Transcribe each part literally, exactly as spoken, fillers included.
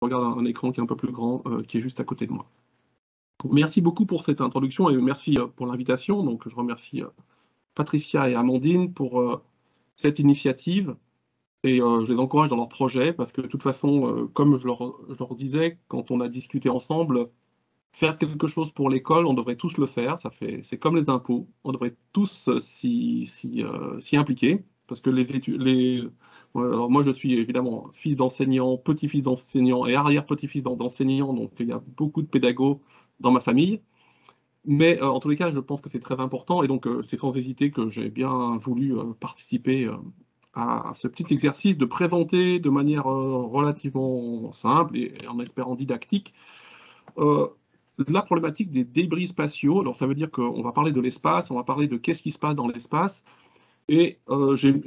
regarde un, un écran qui est un peu plus grand, euh, qui est juste à côté de moi. Merci beaucoup pour cette introduction et merci pour l'invitation. Donc, je remercie Patricia et Amandine pour euh, cette initiative et euh, je les encourage dans leur projet parce que de toute façon, euh, comme je leur, je leur disais quand on a discuté ensemble, faire quelque chose pour l'école, on devrait tous le faire. Ça fait, c'est comme les impôts, on devrait tous euh, s'y, s'y, euh, s'y impliquer parce que les études, les, alors moi je suis évidemment fils d'enseignant, petit-fils d'enseignant et arrière-petit-fils d'enseignant, donc il y a beaucoup de pédagogues dans ma famille. Mais euh, en tous les cas, je pense que c'est très important et donc euh, c'est sans hésiter que j'ai bien voulu euh, participer euh, à, à ce petit exercice de présenter de manière euh, relativement simple et, et en espérant didactique euh, la problématique des débris spatiaux. Alors ça veut dire qu'on va parler de l'espace, on va parler de qu'est-ce qui se passe dans l'espace et euh, j'ai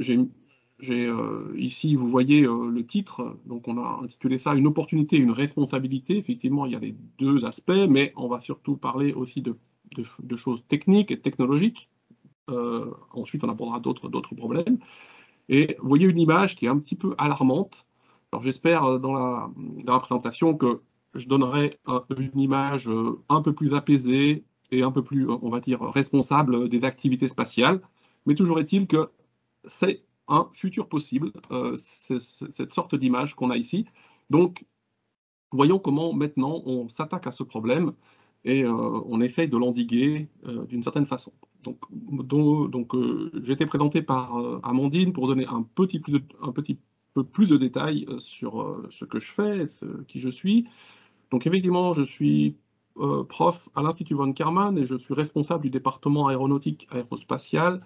euh, ici, vous voyez euh, le titre, donc on a intitulé ça « Une opportunité, une responsabilité ». Effectivement, il y a les deux aspects, mais on va surtout parler aussi de, de, de choses techniques et technologiques. Euh, ensuite, on abordera d'autres d'autres problèmes. Et vous voyez une image qui est un petit peu alarmante. Alors j'espère dans la, dans la présentation que je donnerai un, une image un peu plus apaisée et un peu plus, on va dire, responsable des activités spatiales. Mais toujours est-il que c'est un futur possible, euh, c'est, c'est cette sorte d'image qu'on a ici. Donc, voyons comment maintenant on s'attaque à ce problème et euh, on essaye de l'endiguer euh, d'une certaine façon. Donc, donc, donc euh, j'ai été présenté par euh, Amandine pour donner un petit, plus de, un petit peu plus de détails euh, sur euh, ce que je fais, ce, qui je suis. Donc effectivement, je suis euh, prof à l'Institut von Karman et je suis responsable du département aéronautique aérospatial.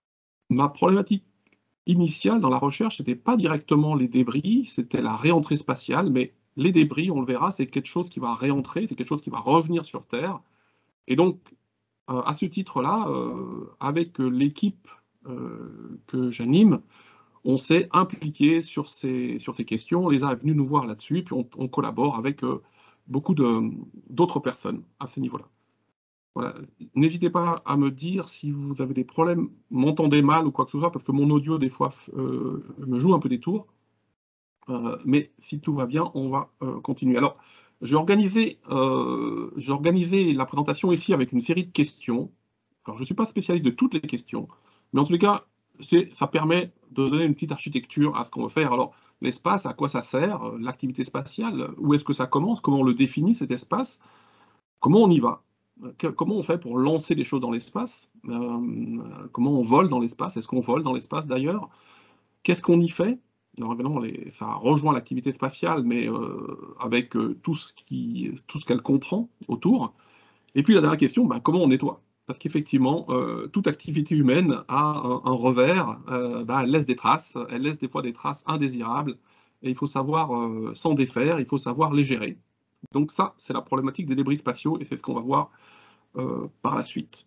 Ma problématique initiale dans la recherche, ce n'était pas directement les débris, c'était la réentrée spatiale, mais les débris, on le verra, c'est quelque chose qui va réentrer, c'est quelque chose qui va revenir sur Terre. Et donc, euh, à ce titre-là, euh, avec l'équipe euh, que j'anime, on s'est impliqué sur ces, sur ces questions, on les a venus nous voir là-dessus, puis on, on collabore avec euh, beaucoup d'autres personnes à ce niveau-là. Voilà. N'hésitez pas à me dire si vous avez des problèmes, m'entendez mal ou quoi que ce soit, parce que mon audio, des fois, euh, me joue un peu des tours. Euh, mais si tout va bien, on va euh, continuer. Alors, j'ai organisé, euh, j'ai organisé la présentation ici avec une série de questions. Alors, je ne suis pas spécialiste de toutes les questions, mais en tous les cas, ça permet de donner une petite architecture à ce qu'on veut faire. Alors, l'espace, à quoi ça sert? L'activité spatiale, où est-ce que ça commence? Comment on le définit, cet espace? Comment on y va? Comment on fait pour lancer des choses dans l'espace? euh, Comment on vole dans l'espace? Est-ce qu'on vole dans l'espace d'ailleurs? Qu'est-ce qu'on y fait? Alors évidemment, les, ça rejoint l'activité spatiale, mais euh, avec euh, tout ce qui, tout ce qu'elle comprend autour. Et puis la dernière question, ben, comment on nettoie? Parce qu'effectivement, euh, toute activité humaine a un, un revers, euh, ben, elle laisse des traces, elle laisse des fois des traces indésirables, et il faut savoir euh, s'en défaire, il faut savoir les gérer. Donc ça, c'est la problématique des débris spatiaux, et c'est ce qu'on va voir euh, par la suite.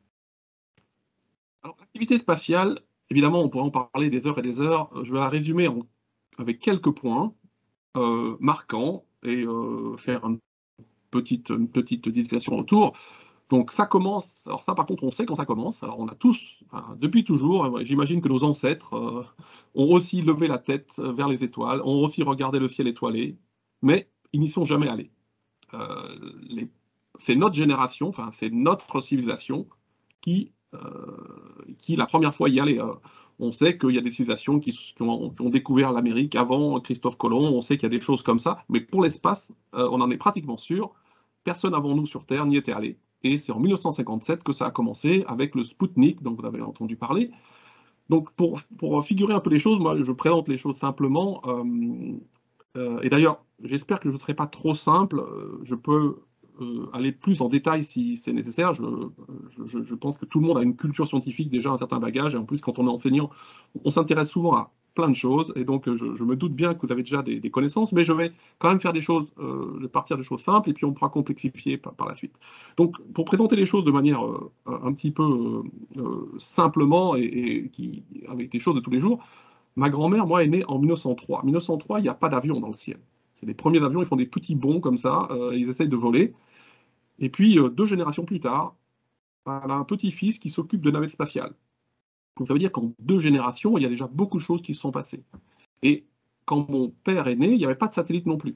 Alors, l'activité spatiale, évidemment, on pourrait en parler des heures et des heures. Je vais la résumer en, avec quelques points euh, marquants et euh, faire une petite, une petite digression autour. Donc ça commence, alors ça par contre on sait quand ça commence, alors on a tous, enfin, depuis toujours, j'imagine que nos ancêtres euh, ont aussi levé la tête vers les étoiles, ont aussi regardé le ciel étoilé, mais ils n'y sont jamais allés. Euh, les, c'est notre génération, enfin c'est notre civilisation qui, euh, qui la première fois y allait. Euh, on sait qu'il y a des civilisations qui, qui, ont, qui ont, découvert l'Amérique avant Christophe Colomb, on sait qu'il y a des choses comme ça, mais pour l'espace, euh, on en est pratiquement sûr, personne avant nous sur Terre n'y était allé. Et c'est en mille neuf cent cinquante-sept que ça a commencé avec le Spoutnik, dont vous avez entendu parler. Donc pour, pour figurer un peu les choses, moi je présente les choses simplement. Euh, euh, et d'ailleurs, j'espère que je ne serai pas trop simple. Je peux euh, aller plus en détail si c'est nécessaire. Je, je, je pense que tout le monde a une culture scientifique, déjà un certain bagage. Et en plus, quand on est enseignant, on s'intéresse souvent à plein de choses. Et donc, je, je me doute bien que vous avez déjà des, des connaissances. Mais je vais quand même faire des choses, euh, de partir des choses simples. Et puis, on pourra complexifier par, par la suite. Donc, pour présenter les choses de manière euh, un petit peu euh, euh, simplement et, et qui, avec des choses de tous les jours, ma grand-mère, moi, est née en mille neuf cent trois. mille neuf cent trois, il n'y a pas d'avion dans le ciel. C'est les premiers avions, ils font des petits bonds comme ça, euh, ils essayent de voler. Et puis, euh, deux générations plus tard, elle a un petit-fils qui s'occupe de navettes spatiales. Donc ça veut dire qu'en deux générations, il y a déjà beaucoup de choses qui se sont passées. Et quand mon père est né, il n'y avait pas de satellite non plus.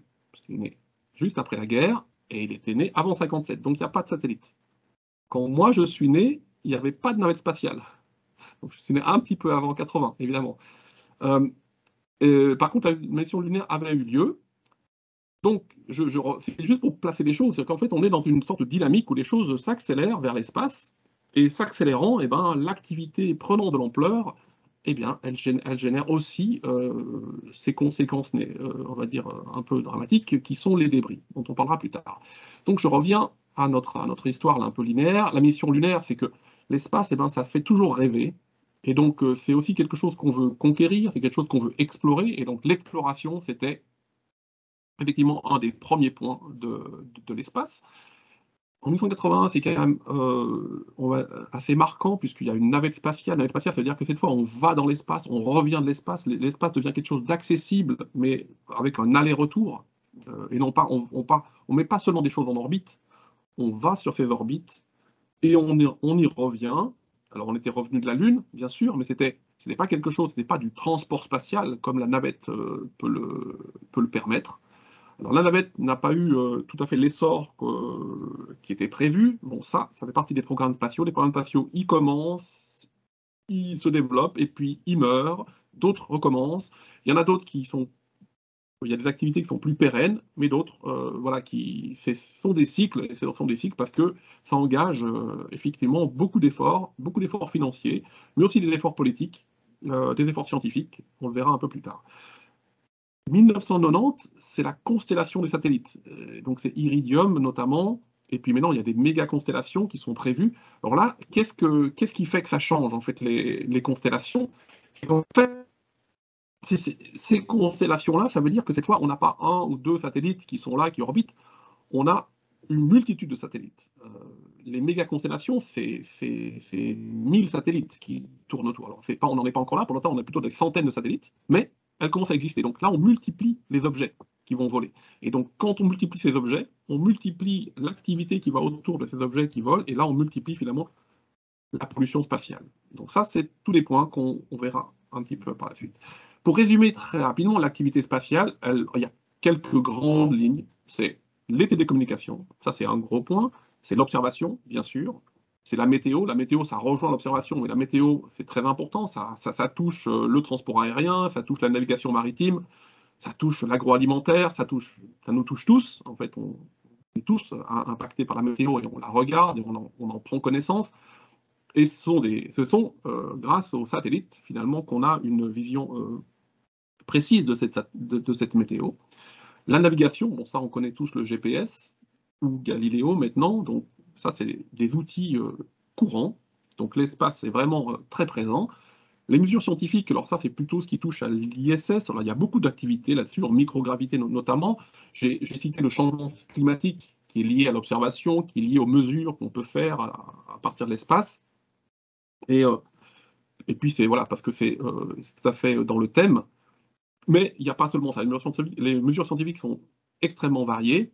il est né juste après la guerre, et il était né avant cinquante-sept, donc il n'y a pas de satellite. Quand moi je suis né, il n'y avait pas de navette spatiale. Donc je suis né un petit peu avant quatre-vingts, évidemment. Euh, et, par contre, la mission lunaire avait eu lieu. Donc, je, je, c'est juste pour placer les choses, c'est qu'en fait, on est dans une sorte de dynamique où les choses s'accélèrent vers l'espace, et s'accélérant, eh ben, l'activité prenant de l'ampleur, eh bien, elle, elle génère aussi euh, ces conséquences, euh, on va dire, un peu dramatiques, qui sont les débris, dont on parlera plus tard. Donc, je reviens à notre, à notre histoire là, un peu linéaire. La mission lunaire, c'est que l'espace, eh ben, ça fait toujours rêver, et donc euh, c'est aussi quelque chose qu'on veut conquérir, c'est quelque chose qu'on veut explorer, et donc l'exploration, c'était effectivement un des premiers points de, de, de l'espace. En mille neuf cent quatre-vingt-un, c'est quand même euh, on va, assez marquant, puisqu'il y a une navette spatiale. Navette spatiale, ça veut dire que cette fois, on va dans l'espace, on revient de l'espace, l'espace devient quelque chose d'accessible, mais avec un aller-retour, euh, et non pas, on ne on met pas seulement des choses en orbite, on va sur ces orbites, et on y, on y revient. Alors, on était revenu de la Lune, bien sûr, mais c'était, ce n'est pas quelque chose, ce n'est pas du transport spatial, comme la navette euh, peut, le, peut le permettre. Alors la navette n'a pas eu euh, tout à fait l'essor euh, qui était prévu. Bon, ça, ça fait partie des programmes spatiaux. Les programmes spatiaux, ils commencent, ils se développent, et puis ils meurent, d'autres recommencent. Il y en a d'autres qui sont... Il y a des activités qui sont plus pérennes, mais d'autres, euh, voilà, qui sont des cycles, et ce sont des cycles parce que ça engage euh, effectivement beaucoup d'efforts, beaucoup d'efforts financiers, mais aussi des efforts politiques, euh, des efforts scientifiques. On le verra un peu plus tard. mille neuf cent quatre-vingt-dix, c'est la constellation des satellites. Donc c'est Iridium notamment, et puis maintenant il y a des méga constellations qui sont prévues. Alors là, qu'est-ce que qu'est-ce qui fait que ça change en fait les, les constellations? En fait, ces constellations-là, ça veut dire que cette fois on n'a pas un ou deux satellites qui sont là, qui orbitent. On a une multitude de satellites. Euh, les méga constellations, c'est mille satellites qui tournent autour. Alors pas, on n'en est pas encore là, pour l'instant on a plutôt des centaines de satellites, mais elle commence à exister. Donc là, on multiplie les objets qui vont voler. Et donc, quand on multiplie ces objets, on multiplie l'activité qui va autour de ces objets qui volent, et là, on multiplie finalement la pollution spatiale. Donc ça, c'est tous les points qu'on verra un petit peu par la suite. Pour résumer très rapidement, l'activité spatiale, elle, il y a quelques grandes lignes. C'est les télécommunications, ça c'est un gros point. C'est l'observation, bien sûr. C'est la météo. La météo, ça rejoint l'observation, mais la météo, c'est très important. Ça, ça, ça touche le transport aérien, ça touche la navigation maritime, ça touche l'agroalimentaire, ça, touche, ça nous touche tous. En fait, on est tous impactés par la météo et on la regarde et on en, on en prend connaissance. Et ce sont, des, ce sont euh, grâce aux satellites, finalement, qu'on a une vision euh, précise de cette, de, de cette météo. La navigation, bon, ça, on connaît tous le G P S ou Galileo maintenant, donc ça, c'est des outils euh, courants, donc l'espace est vraiment euh, très présent. Les mesures scientifiques, alors ça, c'est plutôt ce qui touche à l'I S S, alors il y a beaucoup d'activités là-dessus, en microgravité notamment. J'ai cité le changement climatique qui est lié à l'observation, qui est lié aux mesures qu'on peut faire à, à partir de l'espace. Et, euh, et puis, c'est voilà, parce que c'est euh, tout à fait dans le thème. Mais il n'y a pas seulement ça. Les mesures scientifiques, les mesures scientifiques sont extrêmement variées.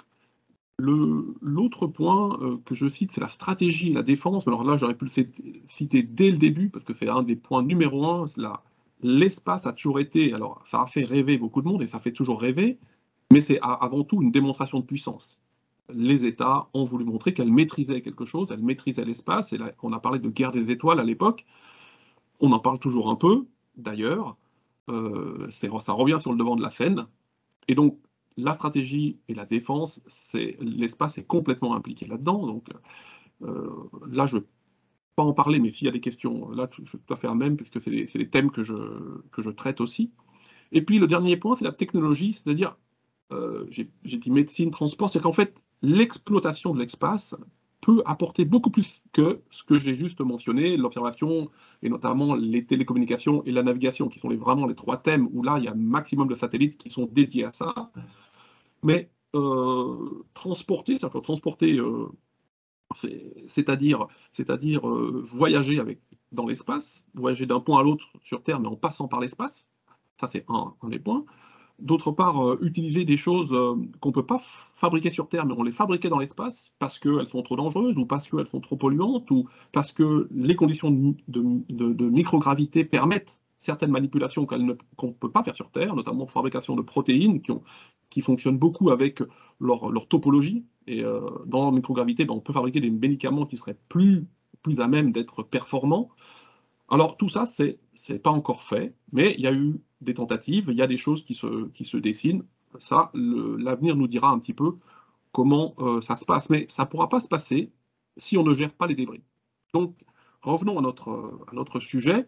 L'autre point euh, que je cite, c'est la stratégie et la défense. Alors là, j'aurais pu le citer dès le début, parce que c'est un des points numéro un. L'espace a toujours été, alors ça a fait rêver beaucoup de monde, et ça fait toujours rêver, mais c'est avant tout une démonstration de puissance. Les États ont voulu montrer qu'elles maîtrisaient quelque chose, elles maîtrisaient l'espace, et là, on a parlé de guerre des étoiles à l'époque, on en parle toujours un peu, d'ailleurs, euh, ça revient sur le devant de la scène, et donc la stratégie et la défense, l'espace est complètement impliqué là-dedans. Donc euh, là, je ne vais pas en parler, mais s'il y a des questions, là, je suis tout à fait à même, puisque c'est les, les thèmes que je, que je traite aussi. Et puis le dernier point, c'est la technologie, c'est-à-dire, euh, j'ai dit médecine, transport, c'est qu'en fait, l'exploitation de l'espace peut apporter beaucoup plus que ce que j'ai juste mentionné, l'observation, et notamment les télécommunications et la navigation, qui sont les, vraiment les trois thèmes où là, il y a un maximum de satellites qui sont dédiés à ça. Mais euh, transporter, ça peut transporter, euh, c'est-à-dire c'est-à-dire euh, voyager avec, dans l'espace, voyager d'un point à l'autre sur Terre, mais en passant par l'espace, ça c'est un, un des points. D'autre part, euh, utiliser des choses euh, qu'on ne peut pas fabriquer sur Terre, mais on les fabriquait dans l'espace parce qu'elles sont trop dangereuses, ou parce qu'elles sont trop polluantes, ou parce que les conditions de, de, de, de microgravité permettent certaines manipulations qu'on ne qu'on peut pas faire sur Terre, notamment fabrication de protéines qui ont qui fonctionnent beaucoup avec leur, leur topologie. Et euh, dans la microgravité, ben, on peut fabriquer des médicaments qui seraient plus, plus à même d'être performants. Alors tout ça, c'est c'est pas encore fait, mais il y a eu des tentatives, il y a des choses qui se, qui se dessinent. Ça, l'avenir nous dira un petit peu comment euh, ça se passe, mais ça ne pourra pas se passer si on ne gère pas les débris. Donc, revenons à notre, à notre sujet.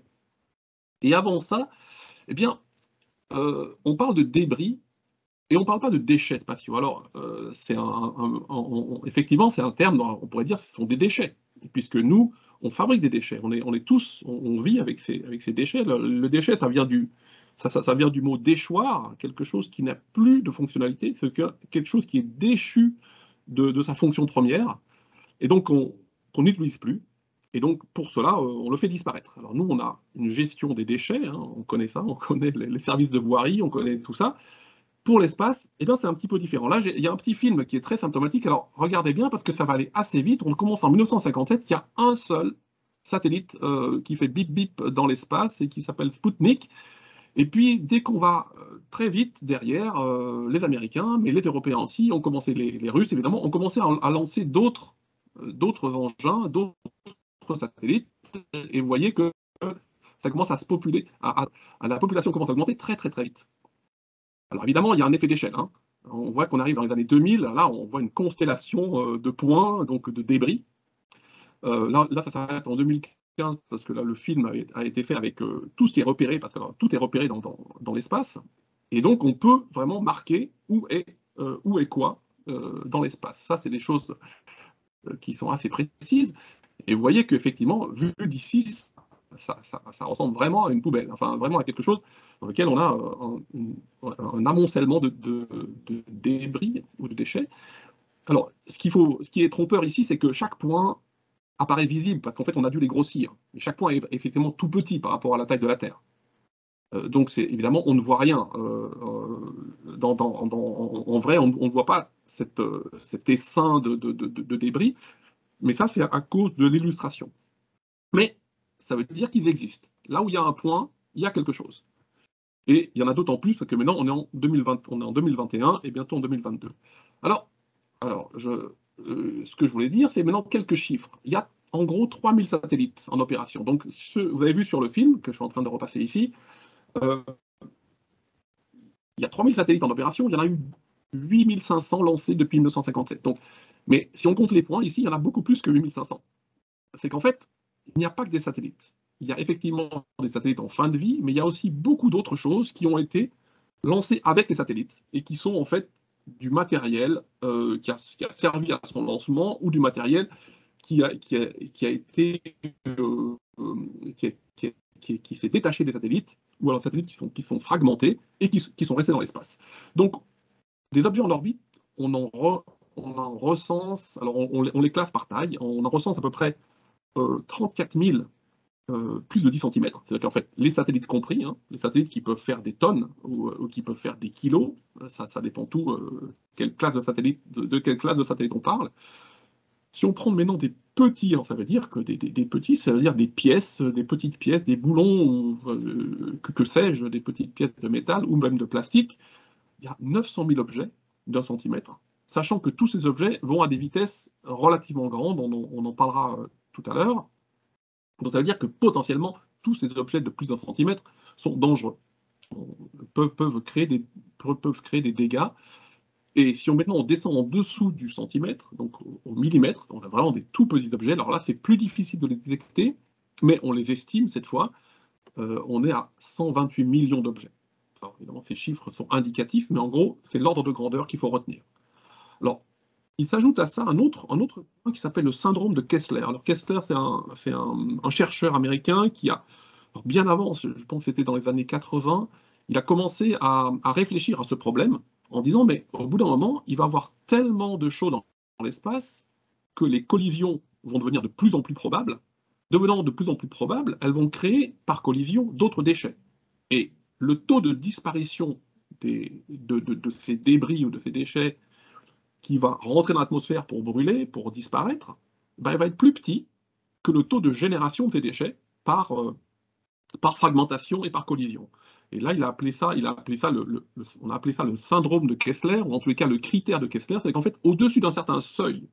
Et avant ça, eh bien, euh, on parle de débris et on ne parle pas de déchets spatiaux. Alors, euh, c'est un, un, un, un, effectivement, c'est un terme, on pourrait dire que ce sont des déchets, puisque nous, on fabrique des déchets. On est, on est tous, on, on vit avec ces, avec ces déchets. Le, le déchet, ça vient du, ça, ça, ça vient du mot déchoir, quelque chose qui n'a plus de fonctionnalité, c'est quelque chose qui est déchu de, de sa fonction première, et donc qu'on qu'on n'utilise plus. Et donc, pour cela, on le fait disparaître. Alors nous, on a une gestion des déchets, hein, on connaît ça, on connaît les, les services de voirie, on connaît tout ça. Pour l'espace, eh bien, c'est un petit peu différent. Là, il y a un petit film qui est très symptomatique. Alors, regardez bien, parce que ça va aller assez vite. On commence en mille neuf cent cinquante-sept, il y a un seul satellite euh, qui fait bip bip dans l'espace et qui s'appelle Sputnik. Et puis, dès qu'on va euh, très vite derrière, euh, les Américains, mais les Européens aussi, ont commencé, les, les Russes évidemment, ont commencé à, à lancer d'autres euh, d'autres engins, d'autres satellites. Et vous voyez que ça commence à se populer, à, à, à la population commence à augmenter très très très vite. Alors évidemment, il y a un effet d'échelle. Hein. On voit qu'on arrive dans les années deux mille, là on voit une constellation de points, donc de débris. Euh, là, là, ça s'arrête en deux mille quinze, parce que là, le film a, a été fait avec euh, tout ce qui est repéré, parce que alors, tout est repéré dans, dans, dans l'espace. Et donc, on peut vraiment marquer où est, euh, où est quoi euh, dans l'espace. Ça, c'est des choses euh, qui sont assez précises. Et vous voyez qu'effectivement, vu d'ici, ça, ça, ça ressemble vraiment à une poubelle, enfin vraiment à quelque chose dans lequel on a un, un, un amoncellement de, de, de débris ou de déchets. Alors, ce, qu'il faut, ce qui est trompeur ici, c'est que chaque point apparaît visible, parce qu'en fait, on a dû les grossir. Et chaque point est effectivement tout petit par rapport à la taille de la Terre. Euh, donc, c'est évidemment, on ne voit rien. Euh, dans, dans, dans, en vrai, on ne voit pas cette, cet essaim de, de, de, de débris, mais ça, c'est à cause de l'illustration. Mais ça veut dire qu'ils existent. Là où il y a un point, il y a quelque chose. Et il y en a d'autant plus que maintenant, on est en deux mille vingt, on est en deux mille vingt et un et bientôt en deux mille vingt-deux. Alors, alors je, euh, ce que je voulais dire, c'est maintenant quelques chiffres. Il y a en gros trois mille satellites en opération. Donc, ce, vous avez vu sur le film, que je suis en train de repasser ici, euh, il y a trois mille satellites en opération, il y en a eu huit mille cinq cents lancés depuis mille neuf cent cinquante-sept. Donc, mais si on compte les points, ici, il y en a beaucoup plus que huit mille cinq cents. C'est qu'en fait, il n'y a pas que des satellites. Il y a effectivement des satellites en fin de vie, mais il y a aussi beaucoup d'autres choses qui ont été lancées avec les satellites et qui sont en fait du matériel euh, qui, a, qui, a, servi à son lancement ou du matériel qui, a, qui, a, qui a été euh, qui, qui, qui, qui s'est détaché des satellites ou alors des satellites qui sont, qui sont fragmentés et qui, qui sont restés dans l'espace. Donc, des objets en orbite, on en, re, on en recense, alors on, on, on les classe par taille, on en recense à peu près euh, trente-quatre mille, euh, plus de dix centimètres. C'est-à-dire qu'en fait, les satellites compris, hein, les satellites qui peuvent faire des tonnes ou, ou qui peuvent faire des kilos, ça, ça dépend tout, euh, quelle classe de, satellite, de, de quelle classe de satellite on parle. Si on prend maintenant des petits, alors ça veut dire que des, des, des petits, ça veut dire des pièces, des petites pièces, des boulons, ou, euh, que, que sais-je, des petites pièces de métal ou même de plastique, il y a neuf cent mille objets d'un centimètre, sachant que tous ces objets vont à des vitesses relativement grandes, on en, on en parlera euh, tout à l'heure. Donc ça veut dire que potentiellement, tous ces objets de plus d'un centimètre sont dangereux, peuvent, peuvent, créer des, peuvent créer des dégâts. Et si on, maintenant on descend en dessous du centimètre, donc au, au millimètre, on a vraiment des tout petits objets, alors là c'est plus difficile de les détecter, mais on les estime cette fois, euh, on est à cent vingt-huit millions d'objets. Alors évidemment ces chiffres sont indicatifs, mais en gros c'est l'ordre de grandeur qu'il faut retenir. Alors, il s'ajoute à ça un autre, un autre point qui s'appelle le syndrome de Kessler. Alors Kessler, c'est un, un, un chercheur américain qui a, bien avant, je pense que c'était dans les années quatre-vingts, il a commencé à, à réfléchir à ce problème en disant, mais au bout d'un moment, il va y avoir tellement de choses dans, dans l'espace que les collisions vont devenir de plus en plus probables. Devenant de plus en plus probables, elles vont créer par collision d'autres déchets. Et le taux de disparition des, de, de, de ces débris ou de ces déchets qui va rentrer dans l'atmosphère pour brûler, pour disparaître, ben, il va être plus petit que le taux de génération de ces déchets par, euh, par fragmentation et par collision. Et là, il a appelé ça, il a appelé ça le, le, le, on a appelé ça le syndrome de Kessler, ou en tous les cas le critère de Kessler, c'est qu'en fait, au-dessus d'un certain seuil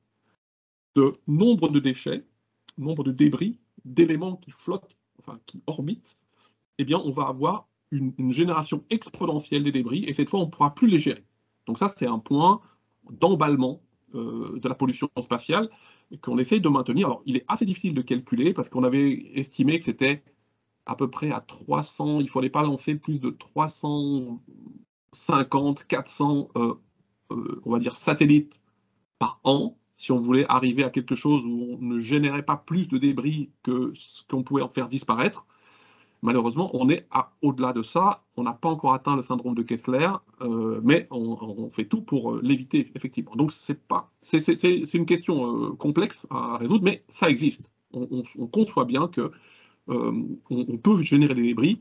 de nombre de déchets, nombre de débris, d'éléments qui flottent, enfin qui orbitent, eh bien, on va avoir une, une génération exponentielle des débris, et cette fois, on ne pourra plus les gérer. Donc ça, c'est un point d'emballement euh, de la pollution spatiale qu'on essaye de maintenir. Alors, il est assez difficile de calculer, parce qu'on avait estimé que c'était à peu près à trois cents, il ne fallait pas lancer plus de trois cent cinquante, quatre cents, euh, euh, on va dire, satellites par an, si on voulait arriver à quelque chose où on ne générait pas plus de débris que ce qu'on pouvait en faire disparaître. Malheureusement, on est au-delà de ça. On n'a pas encore atteint le syndrome de Kessler, euh, mais on, on fait tout pour euh, l'éviter, effectivement. Donc, c'est pas, c'est, c'est, c'est une question euh, complexe à résoudre, mais ça existe. On, on, on conçoit bien que euh, on, on peut générer des débris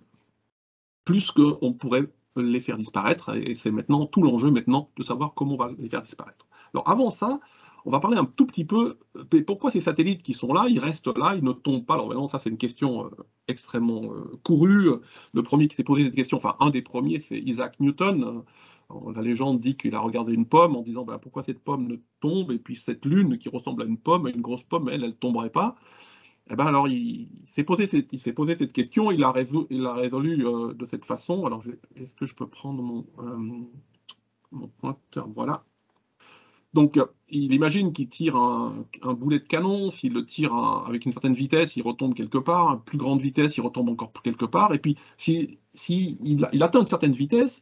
plus qu'on pourrait les faire disparaître, et c'est maintenant tout l'enjeu maintenant de savoir comment on va les faire disparaître. Alors, avant ça, on va parler un tout petit peu de pourquoi ces satellites qui sont là, ils restent là, ils ne tombent pas. Alors vraiment, ça c'est une question euh, extrêmement euh, courue. Le premier qui s'est posé cette question, enfin un des premiers, c'est Isaac Newton. Alors, la légende dit qu'il a regardé une pomme en disant ben, pourquoi cette pomme ne tombe, et puis cette lune qui ressemble à une pomme, une grosse pomme, elle, elle ne tomberait pas. Et ben alors il, il s'est posé, posé cette question, il l'a résolu, il l'a résolu euh, de cette façon. Alors est-ce que je peux prendre mon, euh, mon pointeur? Voilà. Donc, il imagine qu'il tire un, un boulet de canon, s'il le tire un, avec une certaine vitesse, il retombe quelque part, à plus grande vitesse, il retombe encore quelque part, et puis si, si il, il atteint une certaine vitesse,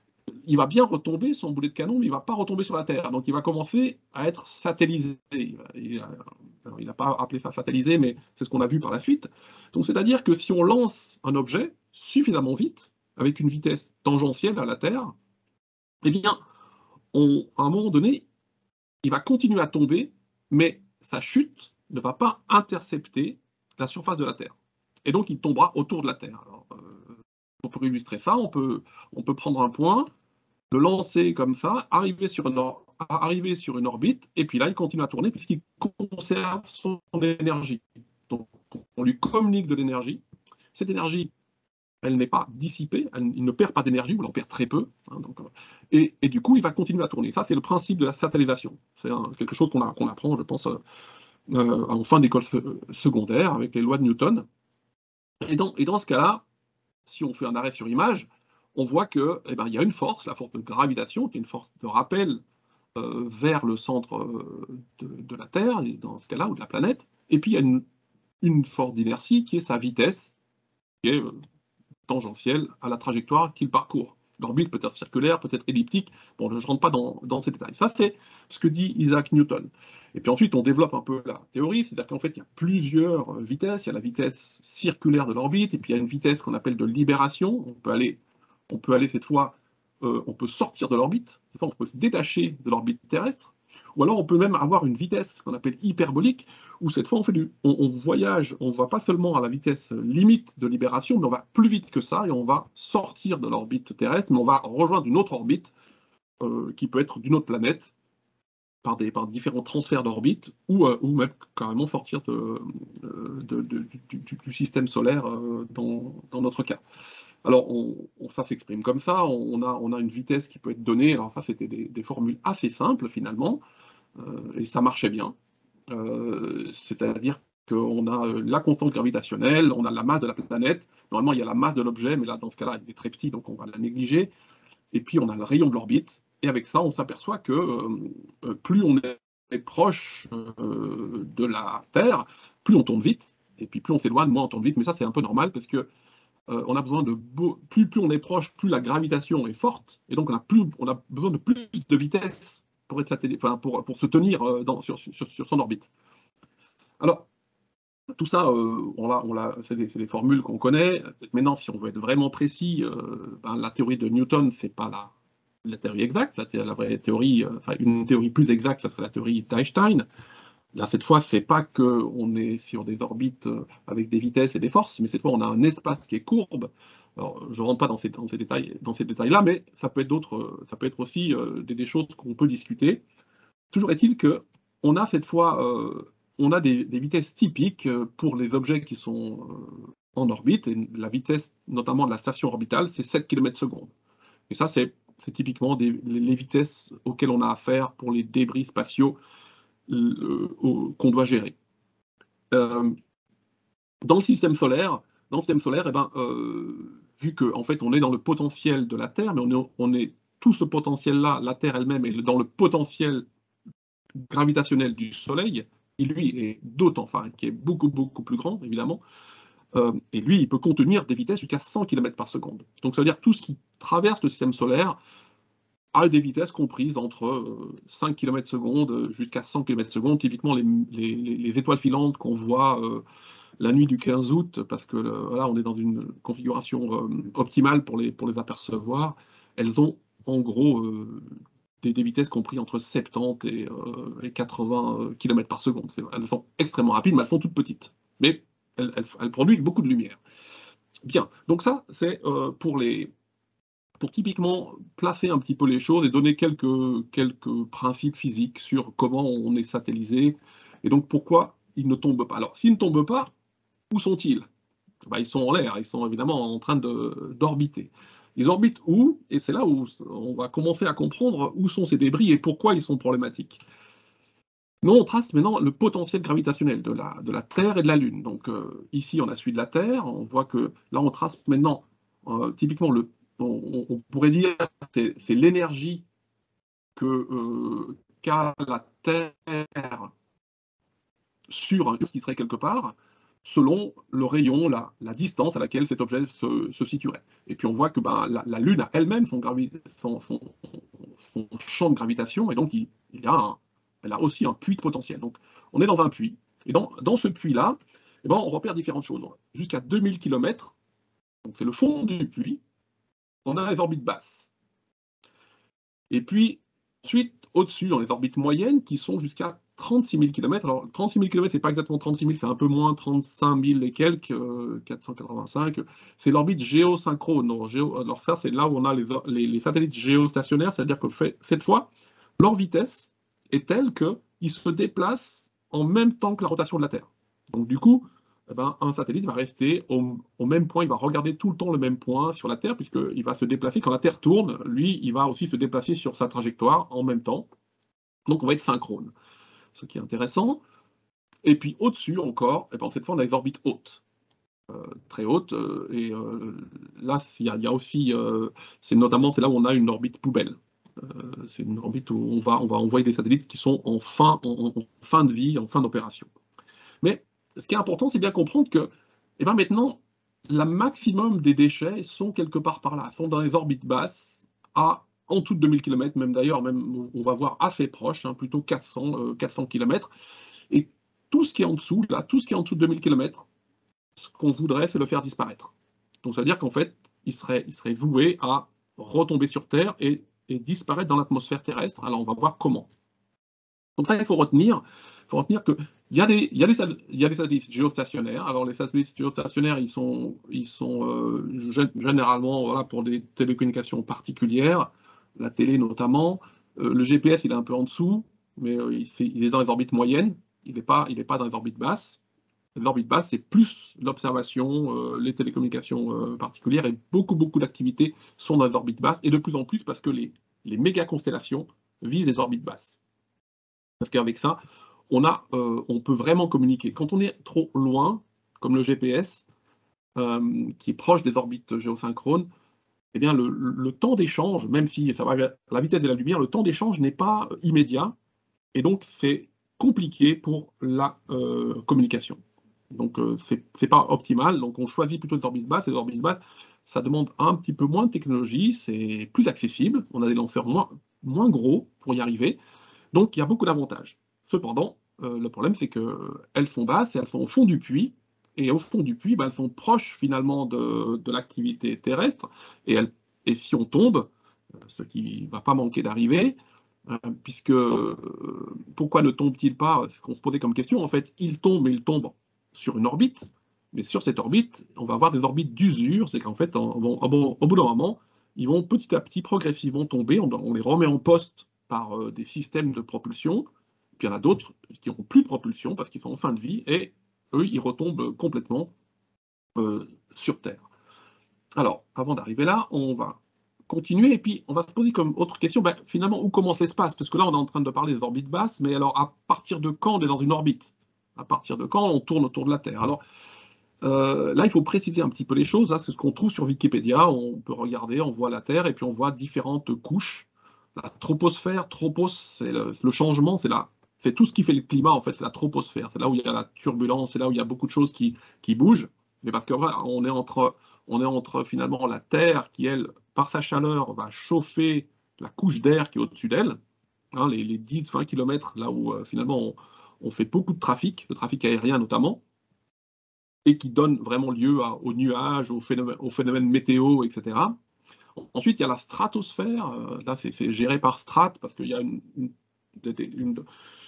il va bien retomber son boulet de canon, mais il ne va pas retomber sur la Terre. Donc, il va commencer à être satellisé. Il n'a pas appelé ça satellisé, mais c'est ce qu'on a vu par la suite. Donc, c'est-à-dire que si on lance un objet suffisamment vite, avec une vitesse tangentielle à la Terre, eh bien, on, à un moment donné, il va continuer à tomber, mais sa chute ne va pas intercepter la surface de la Terre. Et donc, il tombera autour de la Terre. Alors, euh, pour illustrer ça, on peut, on peut prendre un point, le lancer comme ça, arriver sur une, or arriver sur une orbite, et puis là, il continue à tourner puisqu'il conserve son énergie. Donc, on lui communique de l'énergie. Cette énergie, elle n'est pas dissipée, elle, il ne perd pas d'énergie, ou il en perd très peu. Hein, donc, et, et du coup, il va continuer à tourner. Ça, c'est le principe de la satellisation. C'est quelque chose qu'on qu'on apprend, je pense, euh, euh, en fin d'école secondaire, avec les lois de Newton. Et dans, et dans ce cas-là, si on fait un arrêt sur image, on voit qu'il eh ben, y a une force, la force de gravitation, qui est une force de rappel euh, vers le centre euh, de, de la Terre, et dans ce cas-là, ou de la planète, et puis il y a une, une force d'inertie qui est sa vitesse, qui est euh, tangentielle à la trajectoire qu'il parcourt. L'orbite peut être circulaire, peut être elliptique. Bon, je ne rentre pas dans, dans ces détails. Ça, c'est ce que dit Isaac Newton. Et puis ensuite, on développe un peu la théorie, c'est-à-dire qu'en fait, il y a plusieurs vitesses. Il y a la vitesse circulaire de l'orbite, et puis il y a une vitesse qu'on appelle de libération. On peut aller, on peut aller cette fois, euh, on peut sortir de l'orbite, cette fois, on peut se détacher de l'orbite terrestre. Ou alors on peut même avoir une vitesse qu'on appelle hyperbolique, où cette fois on, fait du, on, on voyage, on ne va pas seulement à la vitesse limite de libération, mais on va plus vite que ça, et on va sortir de l'orbite terrestre, mais on va rejoindre une autre orbite, euh, qui peut être d'une autre planète, par, des, par différents transferts d'orbite, ou, euh, ou même carrément sortir de, de, de, du, du système solaire euh, dans, dans notre cas. Alors, on, on, ça s'exprime comme ça, on a, on a une vitesse qui peut être donnée, alors ça c'était des, des formules assez simples finalement, Euh, et ça marchait bien. Euh, C'est-à-dire qu'on a la constante gravitationnelle, on a la masse de la planète. Normalement, il y a la masse de l'objet, mais là, dans ce cas-là, il est très petit, donc on va la négliger. Et puis, on a le rayon de l'orbite. Et avec ça, on s'aperçoit que euh, plus on est proche euh, de la Terre, plus on tourne vite. Et puis, plus on s'éloigne, moins on tourne vite. Mais ça, c'est un peu normal parce que euh, on a besoin de beau... plus, plus on est proche, plus la gravitation est forte. Et donc, on a, plus, on a besoin de plus de vitesse pour, être satellite, enfin, pour, pour se tenir dans, sur, sur, sur son orbite. Alors, tout ça, euh, on l'a, on l'a, c'est des, des formules qu'on connaît. Maintenant, si on veut être vraiment précis, euh, ben, la théorie de Newton, c'est pas la, la théorie exacte. La, la vraie théorie, euh, enfin, une théorie plus exacte, ça serait la théorie d'Einstein. Là, cette fois, c'est pas qu'on est sur des orbites avec des vitesses et des forces, mais cette fois, on a un espace qui est courbe. Alors, je ne rentre pas dans ces, dans ces détails, dans ces détails-là, mais ça peut être d'autres, ça peut être aussi euh, des, des choses qu'on peut discuter. Toujours est-il que on a cette fois, euh, on a des, des vitesses typiques pour les objets qui sont euh, en orbite, et la vitesse notamment de la station orbitale, c'est sept kilomètres secondes. Et ça, c'est typiquement des, les vitesses auxquelles on a affaire pour les débris spatiaux euh, qu'on doit gérer. Euh, dans le système solaire, dans le système solaire, eh ben, euh, vu qu'en en fait, on est dans le potentiel de la Terre, mais on est, on est tout ce potentiel-là, la Terre elle-même, est dans le potentiel gravitationnel du Soleil, qui lui est d'autant, enfin, qui est beaucoup, beaucoup plus grand, évidemment. Euh, et lui, il peut contenir des vitesses jusqu'à cent kilomètres par seconde. Donc, ça veut dire que tout ce qui traverse le système solaire a des vitesses comprises entre euh, cinq kilomètres secondes jusqu'à cent kilomètres secondes. Typiquement, les, les, les étoiles filantes qu'on voit euh, la nuit du quinze août, parce que euh, là, on est dans une configuration euh, optimale pour les, pour les apercevoir, elles ont en gros euh, des, des vitesses comprises entre soixante-dix et, euh, et quatre-vingts kilomètres par seconde. Elles sont extrêmement rapides, mais elles sont toutes petites. Mais elles, elles, elles produisent beaucoup de lumière. Bien, donc ça, c'est euh, pour les... pour typiquement placer un petit peu les choses et donner quelques, quelques principes physiques sur comment on est satellisé et donc pourquoi ils ne tombent pas. Alors, s'ils ne tombent pas, où sont-ils? Ben, ils sont en l'air, ils sont évidemment en train d'orbiter. Ils orbitent où? Et c'est là où on va commencer à comprendre où sont ces débris et pourquoi ils sont problématiques. Nous, on trace maintenant le potentiel gravitationnel de la, de la Terre et de la Lune. Donc euh, ici, on a celui de la Terre. On voit que là, on trace maintenant euh, typiquement le On, on, pourrait dire que c'est l'énergie que euh, qu'a la Terre sur un ce qui serait quelque part, selon le rayon, la, la distance à laquelle cet objet se, se situerait. Et puis on voit que ben, la, la Lune a elle-même son, son, son, son champ de gravitation, et donc il, il a un, elle a aussi un puits de potentiel. Donc on est dans un puits. Et dans, dans ce puits-là, eh ben, on repère différentes choses. Jusqu'à deux mille kilomètres, c'est le fond du puits, on a les orbites basses. Et puis, ensuite, au-dessus, dans les orbites moyennes, qui sont jusqu'à trente-six mille kilomètres. Alors, trente-six mille kilomètres, ce n'est pas exactement trente-six mille, c'est un peu moins, trente-cinq mille et quelques, euh, quatre cent quatre-vingt-cinq. C'est l'orbite géosynchrone. Alors, géo, alors ça, c'est là où on a les, les, les satellites géostationnaires, c'est-à-dire que fait, cette fois, leur vitesse est telle qu'ils se déplacent en même temps que la rotation de la Terre. Donc, du coup, eh ben, un satellite va rester au, au même point, il va regarder tout le temps le même point sur la Terre, puisqu'il va se déplacer, quand la Terre tourne, lui, il va aussi se déplacer sur sa trajectoire en même temps. Donc on va être synchrone, ce qui est intéressant. Et puis au-dessus encore, eh ben, cette fois on a les orbites hautes, euh, très hautes, euh, et euh, là il y, y, a aussi, euh, c'est notamment c'est là où on a une orbite poubelle. Euh, c'est une orbite où on va, on va envoyer des satellites qui sont en fin, en, en fin de vie, en fin d'opération. Mais ce qui est important, c'est bien comprendre que eh ben maintenant, le maximum des déchets sont quelque part par là, sont dans les orbites basses, à en dessous de deux mille kilomètres, même d'ailleurs, même on va voir assez proche, hein, plutôt quatre cents, euh, quatre cents kilomètres. Et tout ce qui est en dessous, là, tout ce qui est en dessous de deux mille kilomètres, ce qu'on voudrait, c'est le faire disparaître. Donc ça veut dire qu'en fait, il serait, il serait voué à retomber sur Terre et, et disparaître dans l'atmosphère terrestre. Alors on va voir comment. Donc ça, il faut retenir, il faut retenir qu'il y a des, il y a des, il y a des satellites géostationnaires. Alors les satellites géostationnaires, ils sont, ils sont euh, généralement voilà, pour des télécommunications particulières, la télé notamment. Euh, le G P S, il est un peu en dessous, mais euh, il, est, il est dans les orbites moyennes. Il n'est pas, il n'est pas dans les orbites basses. L'orbite basse, c'est plus l'observation, euh, les télécommunications euh, particulières, et beaucoup, beaucoup d'activités sont dans les orbites basses, et de plus en plus parce que les, les méga-constellations visent les orbites basses. Parce qu'avec ça, on, a, euh, on peut vraiment communiquer. Quand on est trop loin, comme le G P S, euh, qui est proche des orbites géosynchrones, eh bien le, le temps d'échange, même si ça va à la vitesse de la lumière, le temps d'échange n'est pas immédiat, et donc c'est compliqué pour la euh, communication. Donc euh, c'est pas optimal, donc on choisit plutôt les orbites basses. Les orbites basses, ça demande un petit peu moins de technologie, c'est plus accessible, on a des lanceurs moins, moins gros pour y arriver, donc il y a beaucoup d'avantages. Cependant, euh, le problème c'est qu'elles sont basses et elles sont au fond du puits, et au fond du puits, ben, elles sont proches finalement de, de l'activité terrestre, et, elles, et si on tombe, ce qui ne va pas manquer d'arriver, euh, puisque euh, pourquoi ne tombe-t-il pas? Ce qu'on se posait comme question, en fait, il tombe, mais il tombe sur une orbite, mais sur cette orbite, on va avoir des orbites d'usure, c'est qu'en fait, en, en, en, au bout d'un moment, ils vont petit à petit, progressivement tomber, on, on les remet en poste par euh, des systèmes de propulsion, puis il y en a d'autres qui n'ont plus de propulsion parce qu'ils sont en fin de vie, et eux, ils retombent complètement euh, sur Terre. Alors, avant d'arriver là, on va continuer, et puis on va se poser comme autre question, ben, finalement, où commence l'espace? Parce que là, on est en train de parler des orbites basses, mais alors, à partir de quand on est dans une orbite? À partir de quand on tourne autour de la Terre? Alors, euh, là, il faut préciser un petit peu les choses. Là, c'est ce qu'on trouve sur Wikipédia. On peut regarder, on voit la Terre, et puis on voit différentes couches. La troposphère, tropos, c'est le, le changement, c'est là. C'est tout ce qui fait le climat, en fait, c'est la troposphère. C'est là où il y a la turbulence, c'est là où il y a beaucoup de choses qui, qui bougent. Mais parce que voilà, on est entre, on est entre finalement la Terre qui, elle, par sa chaleur, va chauffer la couche d'air qui est au-dessus d'elle, hein, les, les dix vingt kilomètres, là où euh, finalement on, on fait beaucoup de trafic, le trafic aérien notamment, et qui donne vraiment lieu à, aux nuages, aux phénomènes, aux phénomènes météo, et cetera. Ensuite, il y a la stratosphère. Euh, là, c'est géré par strate parce qu'il y a une, une, une,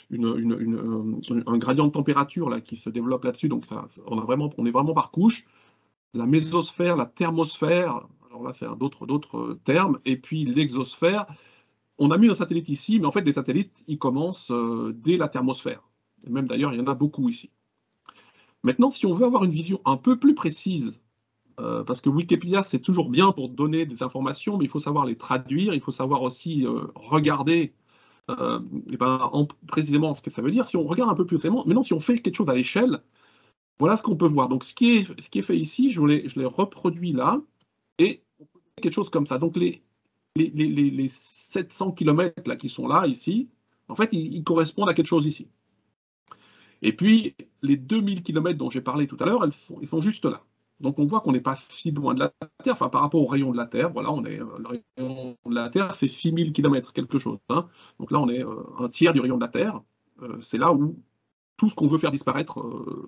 une, un gradient de température là, qui se développe là-dessus. Donc, ça, on, a vraiment, on est vraiment par couche. La mésosphère, la thermosphère. Alors là, c'est d'autres termes. Et puis l'exosphère. On a mis un satellite ici, mais en fait, des satellites, ils commencent euh, dès la thermosphère. Et même d'ailleurs, il y en a beaucoup ici. Maintenant, si on veut avoir une vision un peu plus précise, euh, parce que Wikipédia, c'est toujours bien pour donner des informations, mais il faut savoir les traduire, il faut savoir aussi euh, regarder euh, et ben, en, précisément ce que ça veut dire. Si on regarde un peu plus précisément, maintenant, si on fait quelque chose à l'échelle, voilà ce qu'on peut voir. Donc, ce qui est, ce qui est fait ici, je l'ai reproduit là, et on peut faire quelque chose comme ça. Donc, les, les, les, les sept cents kilomètres là, qui sont là, ici, en fait, ils, ils correspondent à quelque chose ici. Et puis, les deux mille kilomètres dont j'ai parlé tout à l'heure, ils sont juste là. Donc, on voit qu'on n'est pas si loin de la Terre, enfin, par rapport au rayon de la Terre, voilà, on est, le rayon de la Terre, c'est six mille kilomètres, quelque chose. Hein. Donc là, on est euh, un tiers du rayon de la Terre. Euh, c'est là où tout ce qu'on veut faire disparaître euh,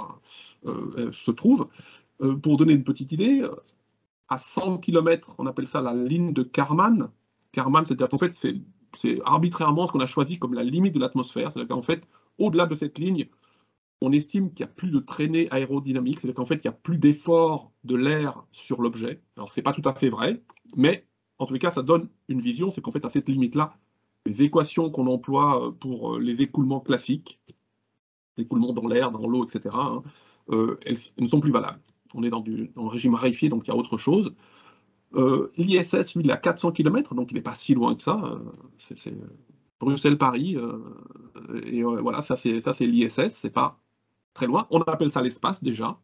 euh, se trouve. Euh, pour donner une petite idée, à cent kilomètres, on appelle ça la ligne de Kármán. Kármán, c'est-à-dire qu'en fait, c'est arbitrairement ce qu'on a choisi comme la limite de l'atmosphère. C'est-à-dire qu'en fait, au-delà de cette ligne, on estime qu'il n'y a plus de traînée aérodynamique, c'est-à-dire qu'en fait, il n'y a plus d'effort de l'air sur l'objet. Alors, ce n'est pas tout à fait vrai, mais en tous les cas, ça donne une vision, c'est qu'en fait, à cette limite-là, les équations qu'on emploie pour les écoulements classiques, l'écoulement dans l'air, dans l'eau, et cetera, hein, euh, elles, elles ne sont plus valables. On est dans, du, dans le régime raréfié, donc il y a autre chose. Euh, L'I S S, lui, il est à quatre cents kilomètres, donc il n'est pas si loin que ça. Euh, c'est Bruxelles-Paris, euh, et euh, voilà, ça c'est l'I S S, c'est pas très loin. On appelle ça l'espace déjà.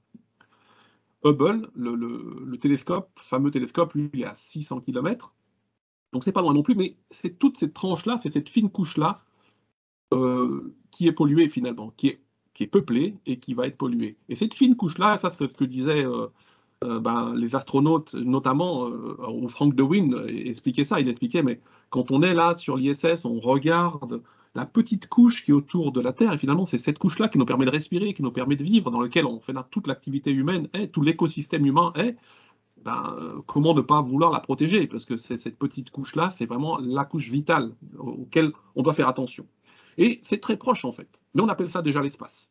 Hubble, le, le, le télescope, fameux télescope, lui, il est à six cents kilomètres. Donc c'est pas loin non plus, mais c'est toute cette tranche-là, c'est cette fine couche-là euh, qui est polluée finalement, qui est, qui est peuplée et qui va être polluée. Et cette fine couche-là, ça c'est ce que disaient euh, euh, ben, les astronautes, notamment, euh, ou Frank DeWin expliquait ça, il expliquait, mais quand on est là sur l'I S S, on regarde la petite couche qui est autour de la Terre, et finalement c'est cette couche-là qui nous permet de respirer, qui nous permet de vivre, dans laquelle on fait là toute l'activité humaine est, tout l'écosystème humain est, ben, euh, comment ne pas vouloir la protéger? Parce que cette petite couche-là, c'est vraiment la couche vitale auquel on doit faire attention. Et c'est très proche en fait, mais on appelle ça déjà l'espace.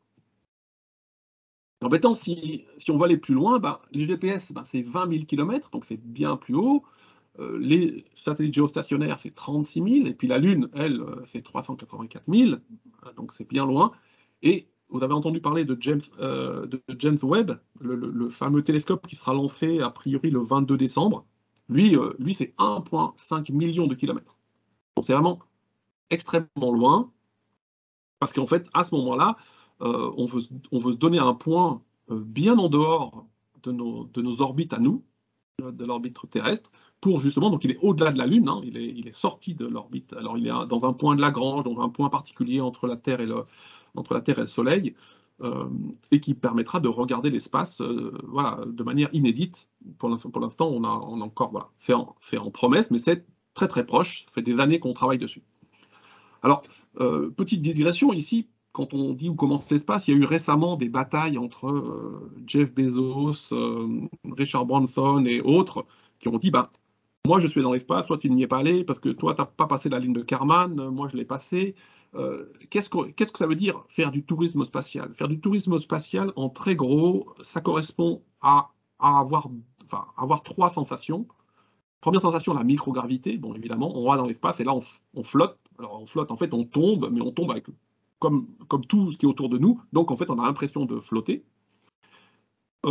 Embêtant, si, si on va aller plus loin, ben, les G P S, ben, c'est vingt mille kilomètres, donc c'est bien plus haut. Euh, les satellites géostationnaires, c'est trente-six mille, et puis la Lune, elle, c'est trois cent quatre-vingt-quatre mille, donc c'est bien loin. Et vous avez entendu parler de James, euh, de James Webb, le, le, le fameux télescope qui sera lancé a priori le vingt-deux décembre. Lui, euh, lui c'est un virgule cinq million de kilomètres. Donc c'est vraiment extrêmement loin, parce qu'en fait, à ce moment-là, euh, on, veut, on veut se donner un point euh, bien en dehors de nos, de nos orbites à nous, de l'orbite terrestre, pour justement, donc il est au-delà de la Lune, hein, il, est, il est sorti de l'orbite, alors il est dans un point de Lagrange, dans un point particulier entre la Terre et le, entre la Terre et le Soleil, euh, et qui permettra de regarder l'espace euh, voilà, de manière inédite. Pour l'instant, on a, on a encore voilà, fait, en, fait en promesse, mais c'est très très proche, ça fait des années qu'on travaille dessus. Alors, euh, petite digression ici, quand on dit où commence l'espace, il y a eu récemment des batailles entre euh, Jeff Bezos, euh, Richard Branson et autres qui ont dit bah, moi je suis dans l'espace, toi tu n'y es pas allé parce que toi tu n'as pas passé la ligne de Kármán, moi je l'ai passé. Euh, Qu'est-ce que, qu'est-ce que ça veut dire faire du tourisme spatial? Faire du tourisme spatial, en très gros, ça correspond à, à avoir, enfin, avoir trois sensations. Première sensation, la microgravité. Bon, évidemment, on va dans l'espace et là, on, on flotte. Alors, on flotte, en fait, on tombe, mais on tombe avec, comme, comme tout ce qui est autour de nous. Donc, en fait, on a l'impression de flotter. Euh,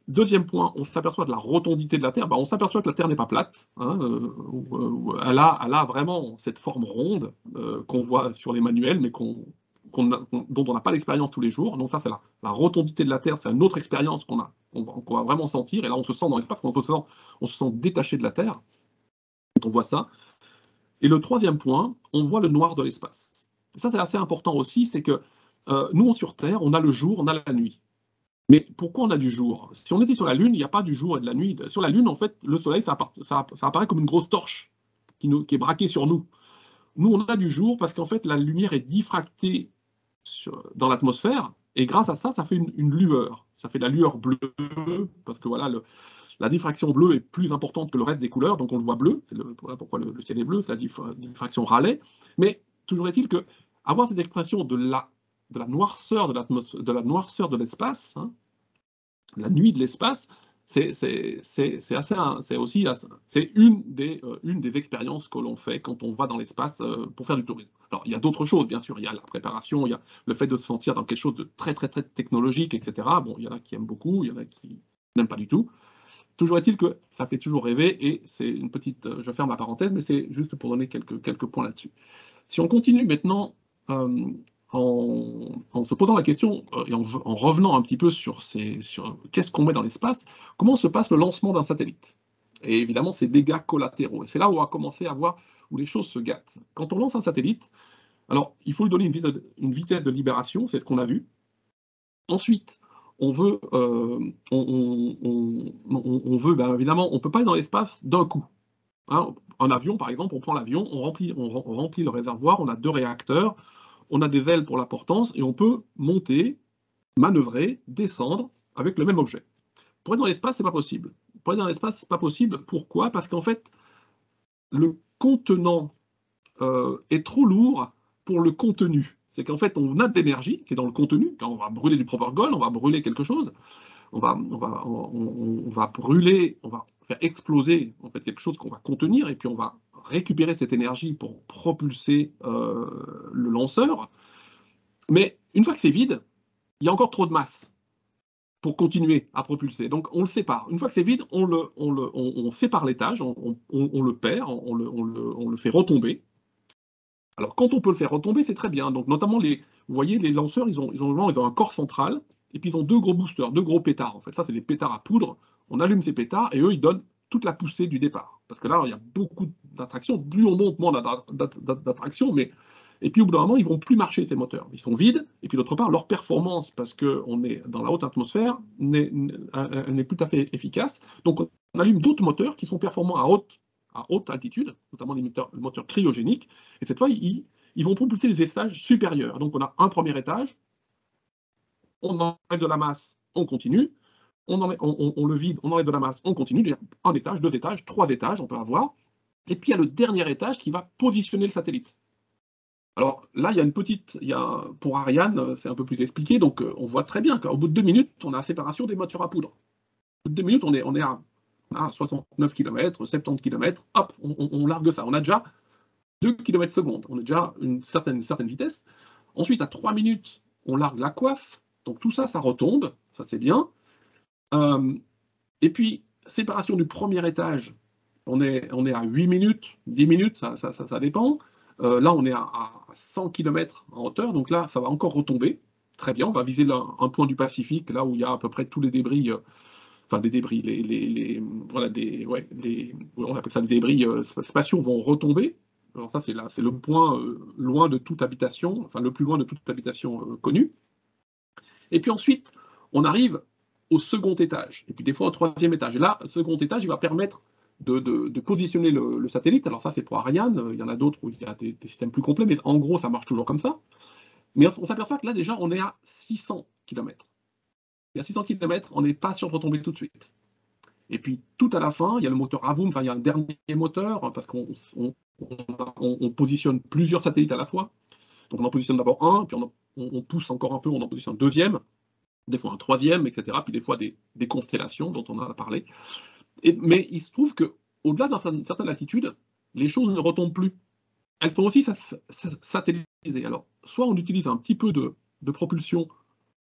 Deuxième point, on s'aperçoit de la rotondité de la Terre. Ben, on s'aperçoit que la Terre n'est pas plate. Hein, euh, euh, elle, a, elle a vraiment cette forme ronde euh, qu'on voit sur les manuels, mais qu'on, qu'on a, dont on n'a pas l'expérience tous les jours. Donc ça, c'est la, la rotondité de la Terre, c'est une autre expérience qu'on a, qu'on, qu'on va vraiment sentir. Et là, on se sent dans l'espace, on se sent, on se sent détaché de la Terre quand on voit ça. Et le troisième point, on voit le noir de l'espace. Et ça, c'est assez important aussi, c'est que euh, nous, sur Terre, on a le jour, on a la nuit. Mais pourquoi on a du jour? Si on était sur la Lune, il n'y a pas du jour et de la nuit. Sur la Lune, en fait, le Soleil, ça, appara ça, ça apparaît comme une grosse torche qui, nous, qui est braquée sur nous. Nous, on a du jour parce qu'en fait, la lumière est diffractée sur, dans l'atmosphère, et grâce à ça, ça fait une, une lueur. Ça fait de la lueur bleue, parce que voilà, le, la diffraction bleue est plus importante que le reste des couleurs, donc on le voit bleu. C'est le, voilà pourquoi le, le ciel est bleu, c'est la dif, diffraction Rayleigh. Mais toujours est-il que avoir cette expression de la de la noirceur de, de la noirceur de l'espace, hein, la nuit de l'espace, c'est assez, c'est aussi c'est une des euh, une des expériences que l'on fait quand on va dans l'espace euh, pour faire du tourisme. Alors il y a d'autres choses, bien sûr, il y a la préparation, il y a le fait de se sentir dans quelque chose de très très très technologique, et cetera. Bon, il y en a qui aiment beaucoup, il y en a qui n'aiment pas du tout. Toujours est-il que ça fait toujours rêver, et c'est une petite, je ferme la parenthèse, mais c'est juste pour donner quelques quelques points là-dessus. Si on continue maintenant. Euh, En, en se posant la question et en, en revenant un petit peu sur, ces, sur qu'est-ce qu'on met dans l'espace, comment se passe le lancement d'un satellite? Et évidemment, ces dégâts collatéraux. Et c'est là où on va commencer à voir où les choses se gâtent. Quand on lance un satellite, alors il faut lui donner une vitesse, une vitesse de libération, c'est ce qu'on a vu. Ensuite, on veut, euh, on, on, on, on veut ben évidemment, on ne peut pas aller dans l'espace d'un coup. Hein, un avion, par exemple, on prend l'avion, on remplit, on, on remplit le réservoir, on a deux réacteurs, on a des ailes pour la portance et on peut monter, manœuvrer, descendre avec le même objet. Pour être dans l'espace, c'est pas possible. Pour être dans l'espace, c'est pas possible. Pourquoi? Parce qu'en fait, le contenant euh, est trop lourd pour le contenu. C'est qu'en fait, on a de l'énergie qui est dans le contenu. Quand on va brûler du propagol, on va brûler quelque chose, on va, on va, on, on va brûler, on va faire exploser en fait quelque chose qu'on va contenir, et puis on va récupérer cette énergie pour propulser euh, le lanceur. Mais une fois que c'est vide, il y a encore trop de masse pour continuer à propulser. Donc on le sépare. Une fois que c'est vide, on, le, on, le, on, on sépare l'étage, on, on, on le perd, on le, on, le, on le fait retomber. Alors quand on peut le faire retomber, c'est très bien. Donc notamment, les, vous voyez, les lanceurs, ils ont, ils, ont, ils ont un corps central, et puis ils ont deux gros boosters, deux gros pétards. En fait, ça, c'est des pétards à poudre. On allume ces pétards, et eux, ils donnent toute la poussée du départ. Parce que là, il y a beaucoup d'attraction. Plus on monte, moins d'attraction, mais... Et puis au bout d'un moment, ils ne vont plus marcher, ces moteurs. Ils sont vides, et puis d'autre part, leur performance, parce qu'on est dans la haute atmosphère, n'est plus tout à fait efficace. Donc on allume d'autres moteurs qui sont performants à haute, à haute altitude, notamment les moteurs, les moteurs cryogéniques, et cette fois, ils, ils vont propulser les étages supérieurs. Donc on a un premier étage, on enlève de la masse, on continue, on, enlève, on, on, on le vide, on enlève de la masse, on continue, un étage, deux étages, trois étages, on peut avoir, et puis il y a le dernier étage qui va positionner le satellite. Alors là, il y a une petite, il y a, pour Ariane, c'est un peu plus expliqué, donc on voit très bien qu'au bout de deux minutes, on a la séparation des moteurs à poudre. Au bout de deux minutes, on est, on est à, à soixante-neuf kilomètres, soixante-dix kilomètres, hop, on, on, on largue ça. On a déjà deux kilomètres seconde, on a déjà une certaine, une certaine vitesse. Ensuite, à trois minutes, on largue la coiffe, donc tout ça, ça retombe, ça c'est bien. Euh, et puis, séparation du premier étage, on est, on est à huit minutes, dix minutes, ça, ça, ça, ça dépend. Euh, là, on est à, à cent kilomètres en hauteur, donc là, ça va encore retomber. Très bien, on va viser là, un point du Pacifique, là où il y a à peu près tous les débris, euh, enfin des débris, les, les, les, voilà, des, ouais, les, on appelle ça des débris euh, spatiaux vont retomber. Alors ça, c'est là, c'est le point euh, loin de toute habitation, enfin le plus loin de toute habitation euh, connue. Et puis ensuite, on arrive au second étage, et puis des fois au troisième étage. Et là, le second étage, il va permettre De, de, de positionner le, le satellite. Alors ça, c'est pour Ariane, il y en a d'autres où il y a des, des systèmes plus complets, mais en gros, ça marche toujours comme ça. Mais on, on s'aperçoit que là, déjà, on est à six cents kilomètres. Et à six cents kilomètres, on n'est pas sûr de retomber tout de suite. Et puis, tout à la fin, il y a le moteur Avoum, enfin, il y a un dernier moteur, parce qu'on on, on, on positionne plusieurs satellites à la fois. Donc, on en positionne d'abord un, puis on, on, on pousse encore un peu, on en positionne un deuxième, des fois un troisième, et cetera. Puis des fois des, des constellations dont on a parlé. Et, mais il se trouve qu'au-delà d'une certaine altitude, les choses ne retombent plus. Elles sont aussi satellisées. Alors, soit on utilise un petit peu de, de propulsion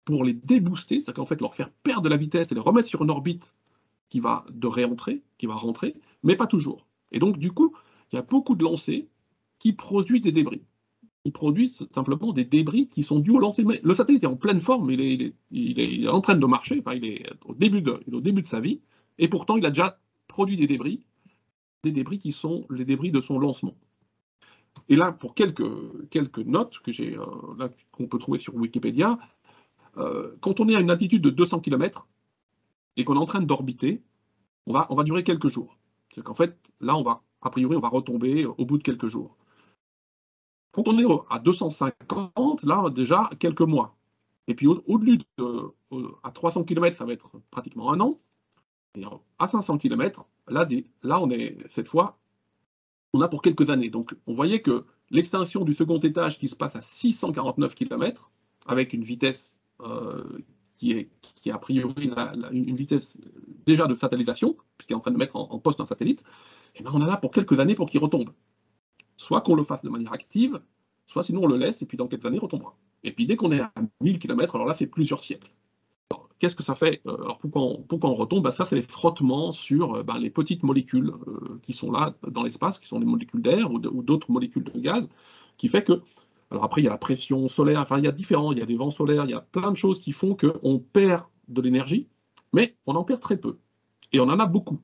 pour les débooster, c'est-à-dire qu'en fait leur faire perdre de la vitesse et les remettre sur une orbite qui va de réentrer, qui va rentrer, mais pas toujours. Et donc du coup, il y a beaucoup de lancers qui produisent des débris. Ils produisent simplement des débris qui sont dus au lancer. Mais le satellite est en pleine forme, il est, il est, il est, il est en train de marcher, enfin, il, est au début de, il est au début de sa vie, et pourtant il a déjà produit des débris, des débris qui sont les débris de son lancement. Et là, pour quelques, quelques notes que j'ai, euh, là, qu'on peut trouver sur Wikipédia, euh, quand on est à une altitude de deux cents kilomètres et qu'on est en train d'orbiter, on va, on va durer quelques jours. C'est qu'en fait, là, on va, a priori, on va retomber au bout de quelques jours. Quand on est à deux cent cinquante, là, déjà, quelques mois. Et puis, au-delà de, à trois cents kilomètres, ça va être pratiquement un an. Et à cinq cents kilomètres, là, des, là, on est, cette fois, on a pour quelques années. Donc, on voyait que l'extinction du second étage qui se passe à six cent quarante-neuf kilomètres, avec une vitesse euh, qui, est, qui est a priori la, la, une vitesse déjà de satellisation, puisqu'il est en train de mettre en, en poste un satellite, et bien on en a pour quelques années pour qu'il retombe. Soit qu'on le fasse de manière active, soit sinon on le laisse, et puis dans quelques années, il retombera. Et puis dès qu'on est à mille kilomètres, alors là, c'est plusieurs siècles. Qu'est-ce que ça fait? Alors pourquoi on, pourquoi on retombe? Ben, ça, c'est les frottements sur ben, les petites molécules euh, qui sont là dans l'espace, qui sont les molécules d'air ou d'autres molécules de gaz, qui fait que... Alors après, il y a la pression solaire, enfin, il y a différents, il y a des vents solaires, il y a plein de choses qui font qu'on perd de l'énergie, mais on en perd très peu. Et on en a beaucoup.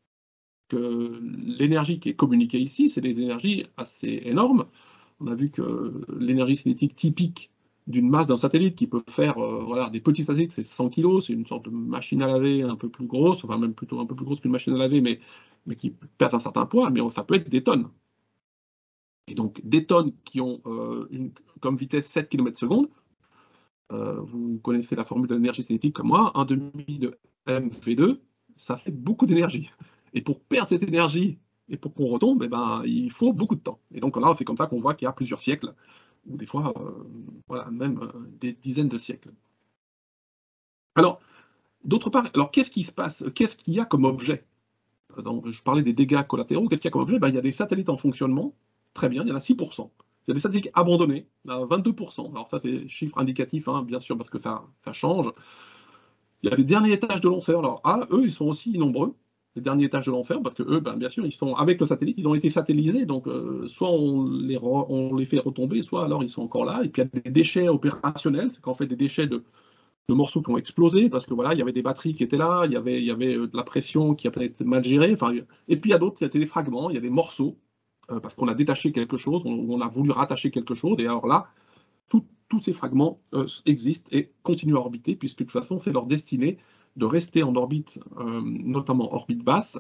L'énergie qui est communiquée ici, c'est des énergies assez énormes. On a vu que l'énergie cinétique typique d'une masse d'un satellite qui peut faire, euh, voilà, des petits satellites, c'est cent kilos, c'est une sorte de machine à laver un peu plus grosse, enfin même plutôt un peu plus grosse qu'une machine à laver, mais, mais qui perd un certain poids, mais ça peut être des tonnes. Et donc des tonnes qui ont euh, une, comme vitesse sept kilomètres seconde, euh, vous connaissez la formule de l'énergie cinétique comme moi, un demi de M V deux, ça fait beaucoup d'énergie. Et pour perdre cette énergie et pour qu'on retombe, eh ben, il faut beaucoup de temps. Et donc là, c'est comme ça qu'on voit qu'il y a plusieurs siècles, ou des fois, euh, voilà, même euh, des dizaines de siècles. Alors, d'autre part, alors qu'est-ce qui se passe? Qu'est-ce qu'il y a comme objet? Donc, je parlais des dégâts collatéraux, qu'est-ce qu'il y a comme objet? Ben, il y a des satellites en fonctionnement, très bien, il y en a six pour cent. Il y a des satellites abandonnés, là, vingt-deux pour cent. Alors ça, c'est chiffre indicatif, hein, bien sûr, parce que ça, ça change. Il y a des derniers étages de l'enfer. Alors, ah, eux, ils sont aussi nombreux, les derniers étages de l'enfer, parce que eux, ben, bien sûr, ils sont avec le satellite, ils ont été satellisés, donc euh, soit on les, re, on les fait retomber, soit alors ils sont encore là. Et puis il y a des déchets opérationnels, c'est qu'en fait des déchets de, de morceaux qui ont explosé, parce que voilà, il y avait des batteries qui étaient là, il y avait, il y avait de la pression qui a peut-être mal gérée. Enfin, et puis il y a d'autres, il y a des fragments, il y a des morceaux, euh, parce qu'on a détaché quelque chose, on, on a voulu rattacher quelque chose, et alors là, tout, tous ces fragments euh, existent et continuent à orbiter, puisque de toute façon, c'est leur destinée de rester en orbite, euh, notamment orbite basse,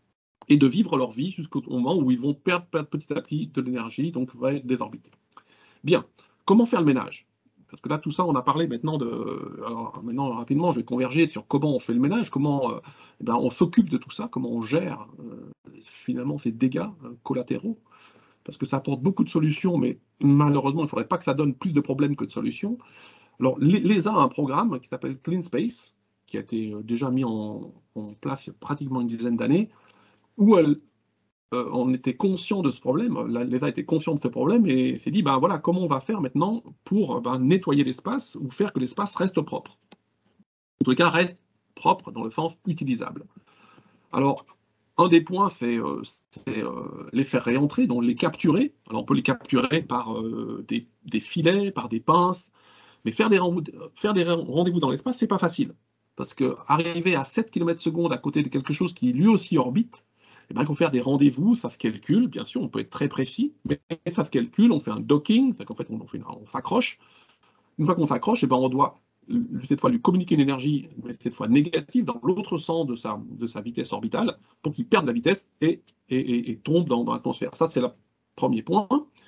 et de vivre leur vie jusqu'au moment où ils vont perdre, perdre petit à petit de l'énergie, donc vont désorbiter. Bien, comment faire le ménage? Parce que là, tout ça, on a parlé maintenant de... Alors maintenant, rapidement, je vais converger sur comment on fait le ménage, comment euh, eh ben, on s'occupe de tout ça, comment on gère euh, finalement ces dégâts euh, collatéraux, parce que ça apporte beaucoup de solutions, mais malheureusement, il ne faudrait pas que ça donne plus de problèmes que de solutions. Alors, l'E S A a un programme qui s'appelle Clean Space, qui a été déjà mis en, en place il y a pratiquement une dizaine d'années, où elle, euh, on était conscient de ce problème, l'E S A était conscient de ce problème et s'est dit, ben voilà, comment on va faire maintenant pour ben, nettoyer l'espace ou faire que l'espace reste propre. En tous les cas, reste propre dans le sens utilisable. Alors, un des points, c'est euh, euh, les faire réentrer, donc les capturer. Alors, on peut les capturer par euh, des, des filets, par des pinces, mais faire des rendez-vous dans l'espace, c'est pas facile. Parce qu'arriver à sept kilomètres secondes à côté de quelque chose qui lui aussi orbite, eh bien, il faut faire des rendez-vous, ça se calcule, bien sûr, on peut être très précis, mais ça se calcule, on fait un docking, c'est qu'en fait, on, on s'accroche. Une fois qu'on s'accroche, eh ben, on doit cette fois lui communiquer une énergie, mais cette fois négative, dans l'autre sens de sa, de sa vitesse orbitale, pour qu'il perde la vitesse et, et, et, et tombe dans, dans l'atmosphère. Ça, c'est le premier point.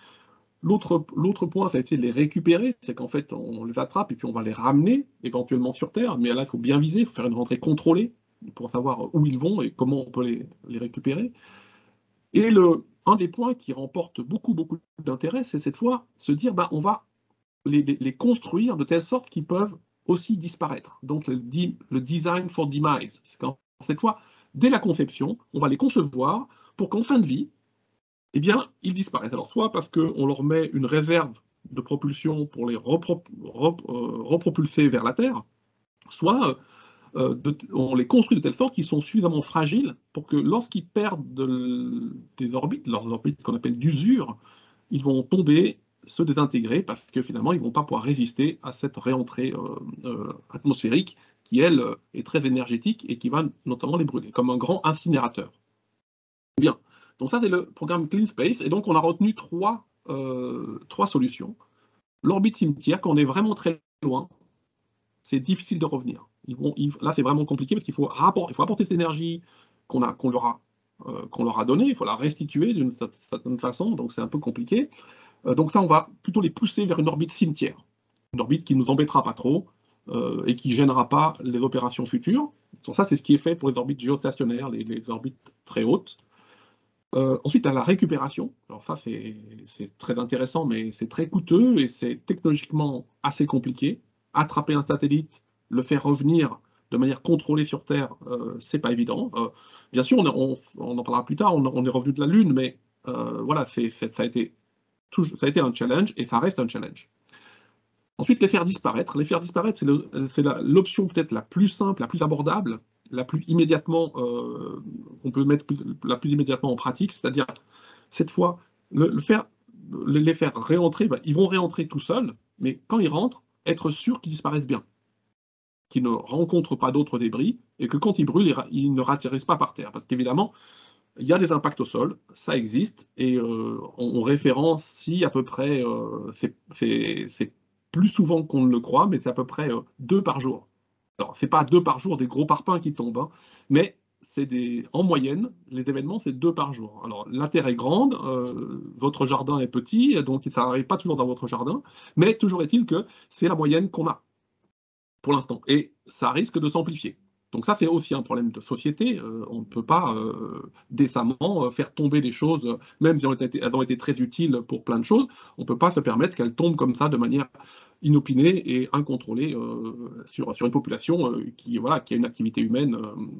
L'autre point, c'est essayer de les récupérer, c'est qu'en fait, on les attrape et puis on va les ramener éventuellement sur Terre, mais là, il faut bien viser, il faut faire une rentrée contrôlée pour savoir où ils vont et comment on peut les, les récupérer. Et le, un des points qui remporte beaucoup, beaucoup d'intérêt, c'est cette fois se dire, bah, on va les, les, les construire de telle sorte qu'ils peuvent aussi disparaître. Donc, le, le design for demise, c'est qu'en cette fois, dès la conception, on va les concevoir pour qu'en fin de vie, eh bien, ils disparaissent. Alors, soit parce qu'on leur met une réserve de propulsion pour les repro rep euh, repropulser vers la Terre, soit euh, de, on les construit de telle sorte qu'ils sont suffisamment fragiles pour que lorsqu'ils perdent de, des orbites, leurs orbites qu'on appelle d'usure, ils vont tomber, se désintégrer, parce que finalement, ils ne vont pas pouvoir résister à cette réentrée euh, euh, atmosphérique qui, elle, est très énergétique et qui va notamment les brûler, comme un grand incinérateur. Bien, donc ça c'est le programme Clean Space, et donc on a retenu trois, euh, trois solutions. L'orbite cimetière, quand on est vraiment très loin, c'est difficile de revenir. Ils vont, ils, là c'est vraiment compliqué parce qu'il faut, rapport, il faut apporter cette énergie qu'on qu'on leur, a, euh, qu'on leur a donnée, il faut la restituer d'une certaine façon, donc c'est un peu compliqué. Euh, donc là on va plutôt les pousser vers une orbite cimetière, une orbite qui ne nous embêtera pas trop, euh, et qui ne gênera pas les opérations futures. Donc ça c'est ce qui est fait pour les orbites géostationnaires, les, les orbites très hautes. Euh, ensuite, à la récupération. Alors ça, c'est très intéressant, mais c'est très coûteux et c'est technologiquement assez compliqué. Attraper un satellite, le faire revenir de manière contrôlée sur Terre, euh, c'est pas évident. Euh, bien sûr, on, on, on en parlera plus tard, on, on est revenu de la Lune, mais euh, voilà, c'est, ça, a été tout, ça a été un challenge et ça reste un challenge. Ensuite, les faire disparaître. Les faire disparaître, c'est l'option peut-être la plus simple, la plus abordable, la plus immédiatement, euh, on peut mettre plus, la plus immédiatement en pratique, c'est-à-dire cette fois, le, le faire, les faire réentrer, ben, ils vont réentrer tout seuls, mais quand ils rentrent, être sûr qu'ils disparaissent bien, qu'ils ne rencontrent pas d'autres débris, et que quand ils brûlent, ils, ils ne ratterrissent pas par terre, parce qu'évidemment, il y a des impacts au sol, ça existe, et euh, on, on référencie à peu près, euh, c'est plus souvent qu'on ne le croit, mais c'est à peu près euh, deux par jour. Alors, ce n'est pas deux par jour des gros parpaings qui tombent, hein, mais c'est des, en moyenne, les événements, c'est deux par jour. Alors, la Terre est grande, euh, votre jardin est petit, donc ça n'arrive pas toujours dans votre jardin, mais toujours est-il que c'est la moyenne qu'on a pour l'instant, et ça risque de s'amplifier. Donc ça, c'est aussi un problème de société. Euh, on ne peut pas euh, décemment euh, faire tomber des choses, euh, même si elles ont, été, elles ont été très utiles pour plein de choses, on ne peut pas se permettre qu'elles tombent comme ça de manière inopinée et incontrôlée euh, sur, sur une population euh, qui, voilà, qui a une activité humaine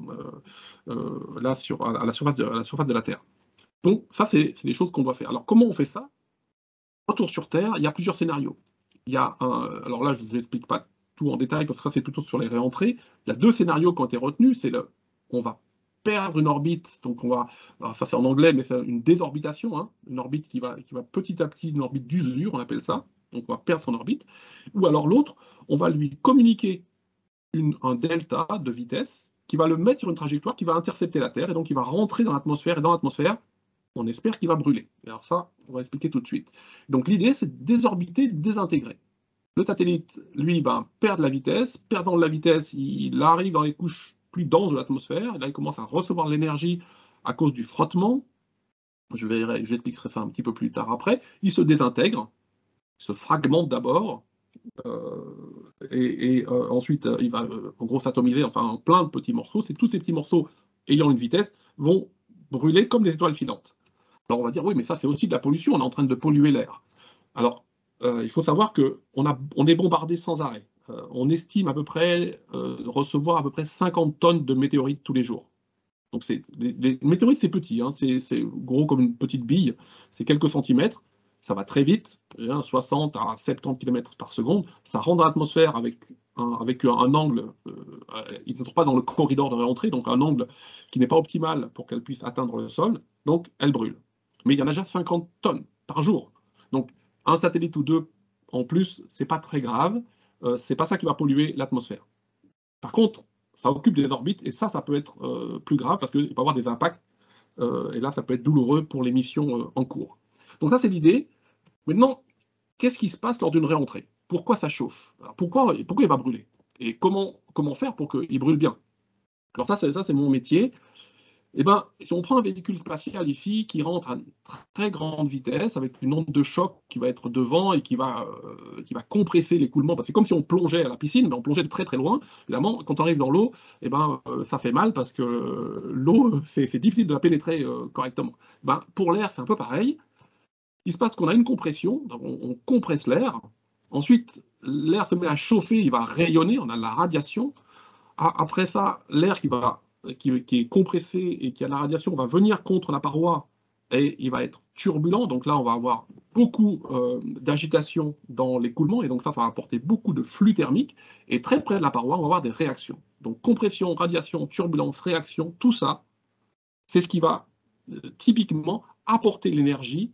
euh, euh, là, sur, à, la surface de, à la surface de la Terre. Donc ça, c'est des choses qu'on doit faire. Alors comment on fait ça? Retour sur Terre, il y a plusieurs scénarios. Il y a un, alors là, je ne vous explique pas tout en détail, parce que ça, c'est plutôt sur les réentrées. Il y a deux scénarios qui ont été retenus. C'est le, on va perdre une orbite, donc on va, ça c'est en anglais, mais c'est une désorbitation, hein, une orbite qui va, qui va petit à petit, une orbite d'usure, on appelle ça, donc on va perdre son orbite. Ou alors l'autre, on va lui communiquer une, un delta de vitesse qui va le mettre sur une trajectoire qui va intercepter la Terre, et donc il va rentrer dans l'atmosphère, et dans l'atmosphère, on espère qu'il va brûler. Alors ça, on va expliquer tout de suite. Donc l'idée, c'est de désorbiter, désintégrer. Le satellite, lui, va perdre la vitesse. Perdant de la vitesse, il arrive dans les couches plus denses de l'atmosphère. Là, il commence à recevoir de l'énergie à cause du frottement. Je vais, j'expliquerai ça un petit peu plus tard après. Il se désintègre, se fragmente d'abord, euh, et, et euh, ensuite, il va euh, en gros s'atomiser, enfin, en plein de petits morceaux. C'est tous ces petits morceaux ayant une vitesse vont brûler comme des étoiles filantes. Alors on va dire, oui, mais ça c'est aussi de la pollution, on est en train de polluer l'air. Alors, euh, il faut savoir qu'on on est bombardé sans arrêt. Euh, on estime à peu près euh, recevoir à peu près cinquante tonnes de météorites tous les jours. Donc les, les météorites, c'est petit, hein, c'est gros comme une petite bille, c'est quelques centimètres, ça va très vite, hein, soixante à soixante-dix kilomètres par seconde, ça rentre dans l'atmosphère avec un, avec un angle, euh, il ne trouve pas dans le corridor de réentrée, donc un angle qui n'est pas optimal pour qu'elle puisse atteindre le sol, donc elle brûle. Mais il y en a déjà cinquante tonnes par jour. Donc un satellite ou deux en plus, c'est pas très grave, euh, c'est pas ça qui va polluer l'atmosphère. Par contre, ça occupe des orbites, et ça, ça peut être euh, plus grave, parce qu'il peut avoir des impacts, euh, et là, ça peut être douloureux pour les missions euh, en cours. Donc ça, c'est l'idée. Maintenant, qu'est-ce qui se passe lors d'une réentrée? Pourquoi ça chauffe? Alors, pourquoi, pourquoi il va brûler? Et comment, comment faire pour qu'il brûle bien? Alors ça, c'est mon métier. Eh bien, si on prend un véhicule spatial ici qui rentre à une très grande vitesse, avec une onde de choc qui va être devant et qui va, euh, qui va compresser l'écoulement, parce que c'est comme si on plongeait à la piscine, mais on plongeait de très très loin. Évidemment, quand on arrive dans l'eau, eh ben, euh, ça fait mal parce que euh, l'eau, c'est difficile de la pénétrer euh, correctement. Ben, pour l'air, c'est un peu pareil. Il se passe qu'on a une compression, on, on compresse l'air. Ensuite, l'air se met à chauffer, il va rayonner, on a de la radiation. Après ça, l'air qui va Qui, qui est compressé et qui a la radiation va venir contre la paroi et il va être turbulent. Donc là, on va avoir beaucoup euh, d'agitation dans l'écoulement, et donc ça, ça va apporter beaucoup de flux thermique. Et très près de la paroi, on va avoir des réactions. Donc compression, radiation, turbulence, réaction, tout ça, c'est ce qui va euh, typiquement apporter l'énergie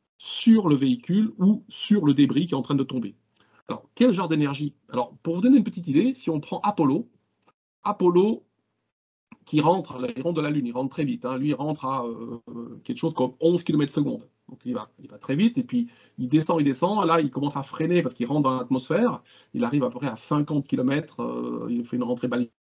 sur le véhicule ou sur le débris qui est en train de tomber. Alors, quel genre d'énergie? Alors, pour vous donner une petite idée, si on prend Apollo, Apollo qui rentre, il rentre de la Lune, il rentre très vite. Hein. Lui, il rentre à euh, quelque chose comme onze kilomètres secondes. Donc il va, il va très vite, et puis il descend, il descend. Là, il commence à freiner parce qu'il rentre dans l'atmosphère. Il arrive à peu près à cinquante kilomètres. Euh, il fait une rentrée balistique,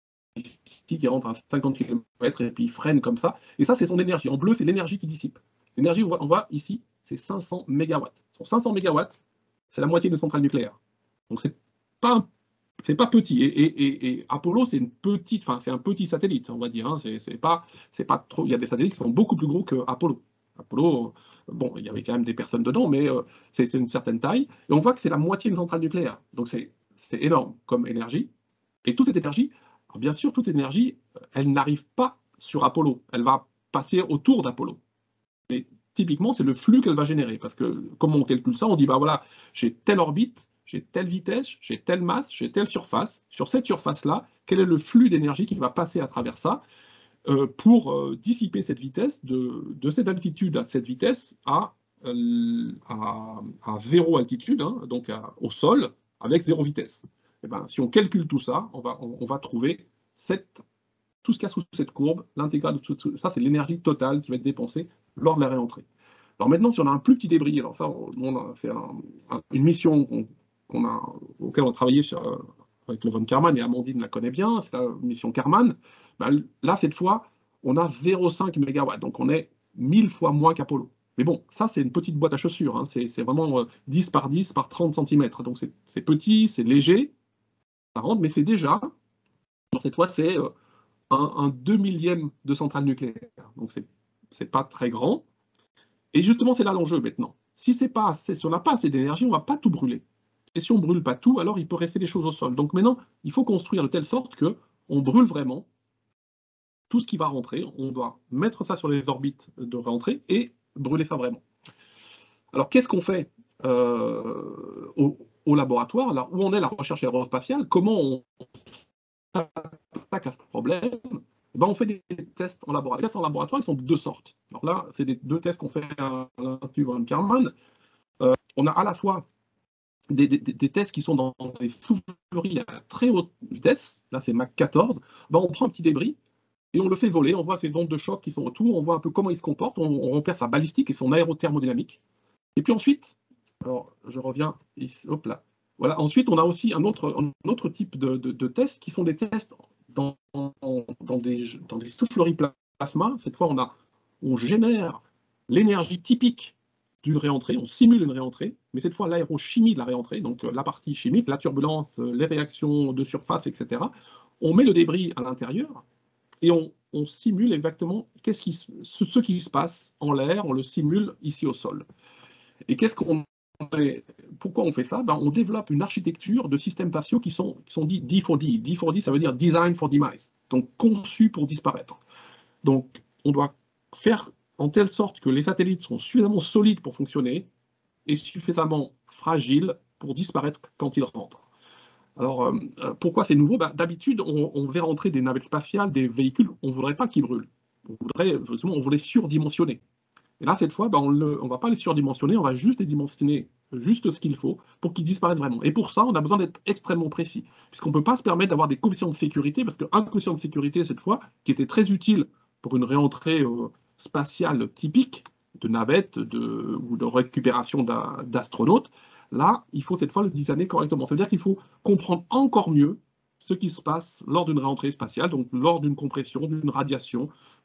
il rentre à cinquante kilomètres, et puis il freine comme ça. Et ça, c'est son énergie. En bleu, c'est l'énergie qui dissipe. L'énergie, on voit, on voit ici, c'est cinq cents mégawatts. Sur cinq cents mégawatts, c'est la moitié d'une centrale nucléaire. Donc c'est pas un c'est pas petit. Et, et, et, et Apollo, c'est une petite, enfin, c'est un petit satellite, on va dire. Hein. C'est, c'est pas, c'est pas trop. Il y a des satellites qui sont beaucoup plus gros que Apollo. Apollo, bon, il y avait quand même des personnes dedans, mais euh, c'est, c'est une certaine taille. Et on voit que c'est la moitié d'une centrale nucléaire. Donc c'est, c'est énorme comme énergie. Et toute cette énergie, alors bien sûr, toute cette énergie, elle n'arrive pas sur Apollo. Elle va passer autour d'Apollo. Mais typiquement, c'est le flux qu'elle va générer. Parce que, comment on calcule ça? On dit, bah voilà, j'ai telle orbite, j'ai telle vitesse, j'ai telle masse, j'ai telle surface. Sur cette surface-là, quel est le flux d'énergie qui va passer à travers ça euh, pour euh, dissiper cette vitesse de, de cette altitude à cette vitesse à, euh, à, à zéro altitude, hein, donc à, au sol, avec zéro vitesse. Et ben, si on calcule tout ça, on va, on, on va trouver cette, tout ce qu'il y a sous cette courbe, l'intégrale de tout, tout ça, c'est l'énergie totale qui va être dépensée lors de la réentrée. Alors maintenant, si on a un plus petit débris, alors ça, on a fait un, un, une mission qu'on On a, auquel on a travaillé sur, euh, avec le von Karman, et Amandine la connaît bien, c'est la mission Karman. Ben, là, cette fois, on a zéro virgule cinq mégawatts, donc on est mille fois moins qu'Apollo. Mais bon, ça, c'est une petite boîte à chaussures, hein. c'est, c'est vraiment euh, dix par dix par trente centimètres, donc c'est, c'est petit, c'est léger, ça rentre, mais c'est déjà, alors cette fois, c'est euh, un, un deux millième de centrale nucléaire, donc c'est, c'est pas très grand. Et justement, c'est là l'enjeu maintenant. Si, c'est pas assez, si on n'a pas assez d'énergie, on ne va pas tout brûler. Et si on ne brûle pas tout, alors il peut rester des choses au sol. Donc maintenant, il faut construire de telle sorte qu'on brûle vraiment tout ce qui va rentrer. On doit mettre ça sur les orbites de rentrée et brûler ça vraiment. Alors qu'est-ce qu'on fait euh, au, au laboratoire, là où on est la recherche aérospatiale? Comment on s'attaque à ce problème? Ben, on fait des tests en laboratoire. Les tests en laboratoire, ils sont de deux sortes. Alors là, c'est des deux tests qu'on fait à l'Institut von Karman. Euh, on a à la fois Des, des, des tests qui sont dans des souffleries à très haute vitesse, là c'est Mach quatorze, ben on prend un petit débris et on le fait voler, on voit ces ondes de choc qui sont autour, on voit un peu comment il se comporte, on, on repère sa balistique et son aérothermodynamique. Et puis ensuite, alors je reviens, ici, hop là, voilà, ensuite on a aussi un autre, un autre type de, de, de tests qui sont des tests dans, dans, des, dans des souffleries plasma. Cette fois on, a, on génère l'énergie typique d'une réentrée, on simule une réentrée, mais cette fois l'aérochimie de la réentrée, donc la partie chimique, la turbulence, les réactions de surface, et cetera. On met le débris à l'intérieur et on, on simule exactement qu'est-ce qui, ce, ce qui se passe en l'air, on le simule ici au sol. Et qu'est-ce qu'on fait? Pourquoi on fait ça? Ben, on développe une architecture de systèmes spatiaux qui sont, qui sont dits D quatre D. D quatre D, ça veut dire Design for Demise, donc conçus pour disparaître. Donc on doit faire en telle sorte que les satellites sont suffisamment solides pour fonctionner et suffisamment fragiles pour disparaître quand ils rentrent. Alors, euh, pourquoi c'est nouveau? Ben, d'habitude, on, on veut rentrer des navettes spatiales, des véhicules, on ne voudrait pas qu'ils brûlent. On voudrait, on voulait surdimensionner. Et là, cette fois, ben, on ne va pas les surdimensionner, on va juste les dimensionner juste ce qu'il faut pour qu'ils disparaissent vraiment. Et pour ça, on a besoin d'être extrêmement précis, puisqu'on ne peut pas se permettre d'avoir des coefficients de sécurité, parce qu'un coefficient de sécurité, cette fois, qui était très utile pour une réentrée euh, spatiale typique, de navette de, ou de récupération d'astronautes, là, il faut cette fois le designer correctement. Ça veut dire qu'il faut comprendre encore mieux ce qui se passe lors d'une réentrée spatiale, donc lors d'une compression, d'une radiation,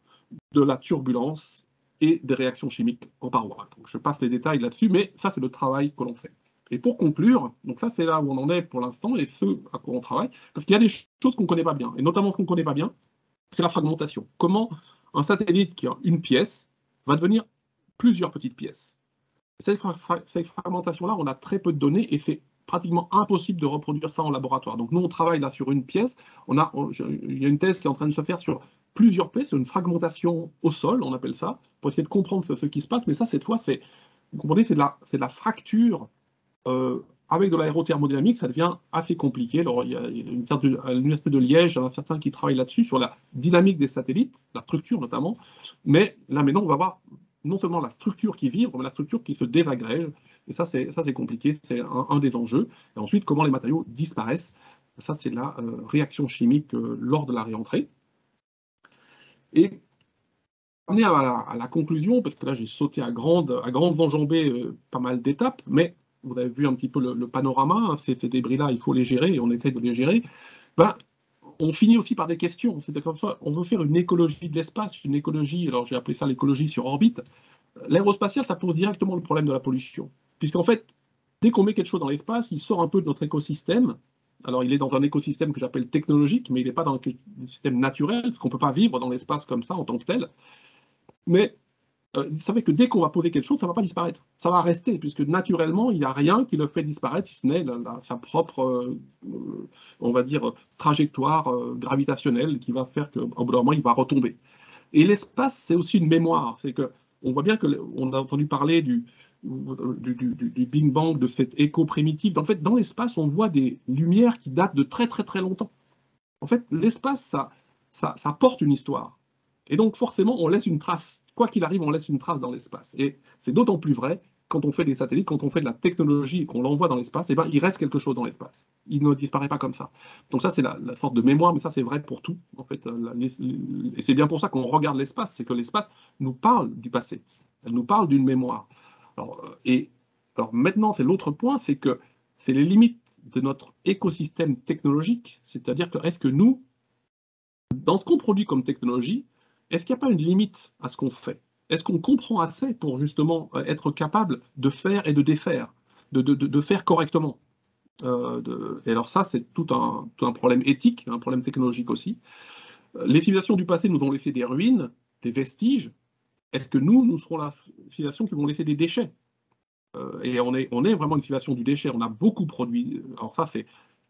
de la turbulence et des réactions chimiques en paroi. Donc, je passe les détails là-dessus, mais ça, c'est le travail que l'on fait. Et pour conclure, donc ça, c'est là où on en est pour l'instant et ce à quoi on travaille, parce qu'il y a des choses qu'on ne connaît pas bien, et notamment ce qu'on ne connaît pas bien, c'est la fragmentation. Comment un satellite qui a une pièce va devenir plusieurs petites pièces. Cette, fra cette fragmentation-là, on a très peu de données et c'est pratiquement impossible de reproduire ça en laboratoire. Donc nous, on travaille là sur une pièce. On a, on, il y a une thèse qui est en train de se faire sur plusieurs plaies, c'est une fragmentation au sol, on appelle ça, pour essayer de comprendre ce, ce qui se passe. Mais ça, cette fois, c'est, vous comprenez, c'est de la, c'est de la fracture. Euh, avec de l'aérothermodynamique, ça devient assez compliqué. Alors, il y a, il y a une certaine, à l'Université de Liège, il y en a certains qui travaillent là-dessus, sur la dynamique des satellites, la structure notamment. Mais là, maintenant, on va voir non seulement la structure qui vibre, mais la structure qui se désagrège. Et ça, c'est, ça, c'est compliqué, c'est un, un des enjeux. Et ensuite, comment les matériaux disparaissent. Ça, c'est la euh, réaction chimique euh, lors de la réentrée. Et amené à la, à la conclusion, parce que là, j'ai sauté à grandes à grande enjambées euh, pas mal d'étapes, mais vous avez vu un petit peu le, le panorama, hein, ces, ces débris-là, il faut les gérer, et on essaie de les gérer. Ben, on finit aussi par des questions. C'est comme ça, on veut faire une écologie de l'espace, une écologie, alors j'ai appelé ça l'écologie sur orbite. L'aérospatiale, ça pose directement le problème de la pollution. Puisqu'en fait, dès qu'on met quelque chose dans l'espace, il sort un peu de notre écosystème. Alors, il est dans un écosystème que j'appelle technologique, mais il n'est pas dans un système naturel, parce qu'on ne peut pas vivre dans l'espace comme ça en tant que tel. Mais euh, vous savez que dès qu'on va poser quelque chose, ça ne va pas disparaître. Ça va rester, puisque naturellement, il n'y a rien qui le fait disparaître, si ce n'est la, la, sa propre, euh, on va dire, trajectoire euh, gravitationnelle qui va faire qu'au bout d'un moment, il va retomber. Et l'espace, c'est aussi une mémoire. C'est que on voit bien qu'on a entendu parler du, du, du, du Big Bang, de cet écho primitif. En fait, dans l'espace, on voit des lumières qui datent de très, très, très longtemps. En fait, l'espace, ça, ça, ça porte une histoire. Et donc, forcément, on laisse une trace. Quoi qu'il arrive, on laisse une trace dans l'espace. Et c'est d'autant plus vrai quand on fait des satellites, quand on fait de la technologie et qu'on l'envoie dans l'espace, eh ben, il reste quelque chose dans l'espace. Il ne disparaît pas comme ça. Donc ça, c'est la, la sorte de mémoire, mais ça, c'est vrai pour tout. En fait, la, les, et c'est bien pour ça qu'on regarde l'espace, c'est que l'espace nous parle du passé. Elle nous parle d'une mémoire. Alors, et alors maintenant, c'est l'autre point, c'est que c'est les limites de notre écosystème technologique, c'est-à-dire que est-ce que nous, dans ce qu'on produit comme technologie, est-ce qu'il n'y a pas une limite à ce qu'on fait? Est-ce qu'on comprend assez pour justement être capable de faire et de défaire, de, de, de faire correctement? euh, de, Et alors ça, c'est tout un, tout un problème éthique, un problème technologique aussi. Les civilisations du passé nous ont laissé des ruines, des vestiges. Est-ce que nous, nous serons la civilisation qui vont laisser des déchets? euh, Et on est, on est vraiment une civilisation du déchet. On a beaucoup produit. Alors ça, c'est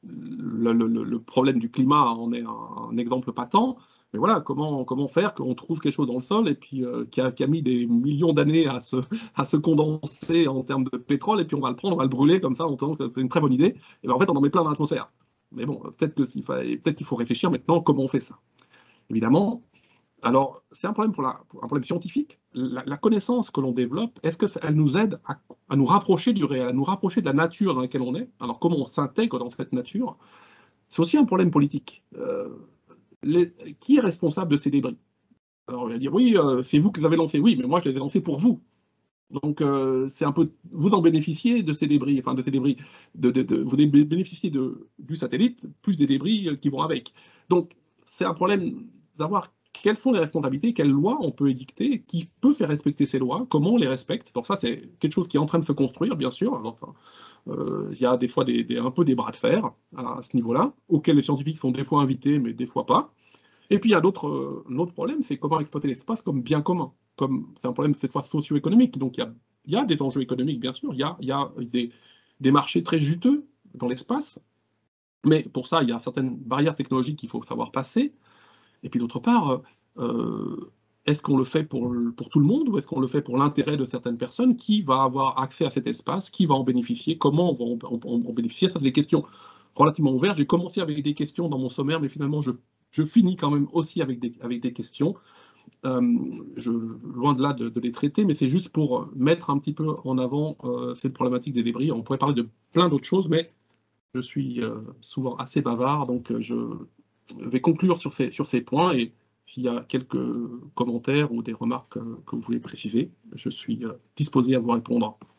le, le, le problème du climat, en est un, un exemple patent. Mais voilà, comment, comment faire qu'on trouve quelque chose dans le sol et puis euh, qui, a, qui a mis des millions d'années à se, à se condenser en termes de pétrole, et puis on va le prendre, on va le brûler comme ça, en tant que c'est une très bonne idée. Et bien en fait, on en met plein dans l'atmosphère. Mais bon, peut-être qu'il peut-être qu'il faut réfléchir maintenant comment on fait ça. Évidemment, alors c'est un problème pour la, un problème scientifique. La, la connaissance que l'on développe, est-ce qu'elle nous aide à, à nous rapprocher du réel, à nous rapprocher de la nature dans laquelle on est? Alors comment on s'intègre dans cette nature? C'est aussi un problème politique. Euh, Les, qui est responsable de ces débris? Alors, on va dire, oui, euh, c'est vous qui les avez lancés. Oui, mais moi, je les ai lancés pour vous. Donc, euh, c'est un peu, vous en bénéficiez de ces débris, enfin, de ces débris, de, de, de, vous bénéficiez de, du satellite, plus des débris qui vont avec. Donc, c'est un problème d'avoir quelles sont les responsabilités, quelles lois on peut édicter, qui peut faire respecter ces lois, comment on les respecte. Donc, ça, c'est quelque chose qui est en train de se construire, bien sûr. Enfin, euh, il y a des fois des, des, un peu des bras de fer à, à ce niveau-là, auxquels les scientifiques sont des fois invités, mais des fois pas. Et puis il y a d'autres, euh, un autre problème, c'est comment exploiter l'espace comme bien commun. Comme, c'est un problème cette fois socio-économique. Donc il y a, il y a des enjeux économiques, bien sûr, il y a, il y a des, des marchés très juteux dans l'espace, mais pour ça, il y a certaines barrières technologiques qu'il faut savoir passer. Et puis d'autre part, euh, est-ce qu'on le fait pour, pour tout le monde, ou est-ce qu'on le fait pour l'intérêt de certaines personnes? Qui va avoir accès à cet espace? Qui va en bénéficier? Comment on va en, en, en bénéficier? Ça, c'est des questions relativement ouvertes. J'ai commencé avec des questions dans mon sommaire, mais finalement, je, je finis quand même aussi avec des, avec des questions. Euh, je, loin de là de, de les traiter, mais c'est juste pour mettre un petit peu en avant euh, cette problématique des débris. On pourrait parler de plein d'autres choses, mais je suis euh, souvent assez bavard, donc euh, je vais conclure sur ces, sur ces points, et s'il y a quelques commentaires ou des remarques euh, que vous voulez préciser, je suis euh, disposé à vous répondre.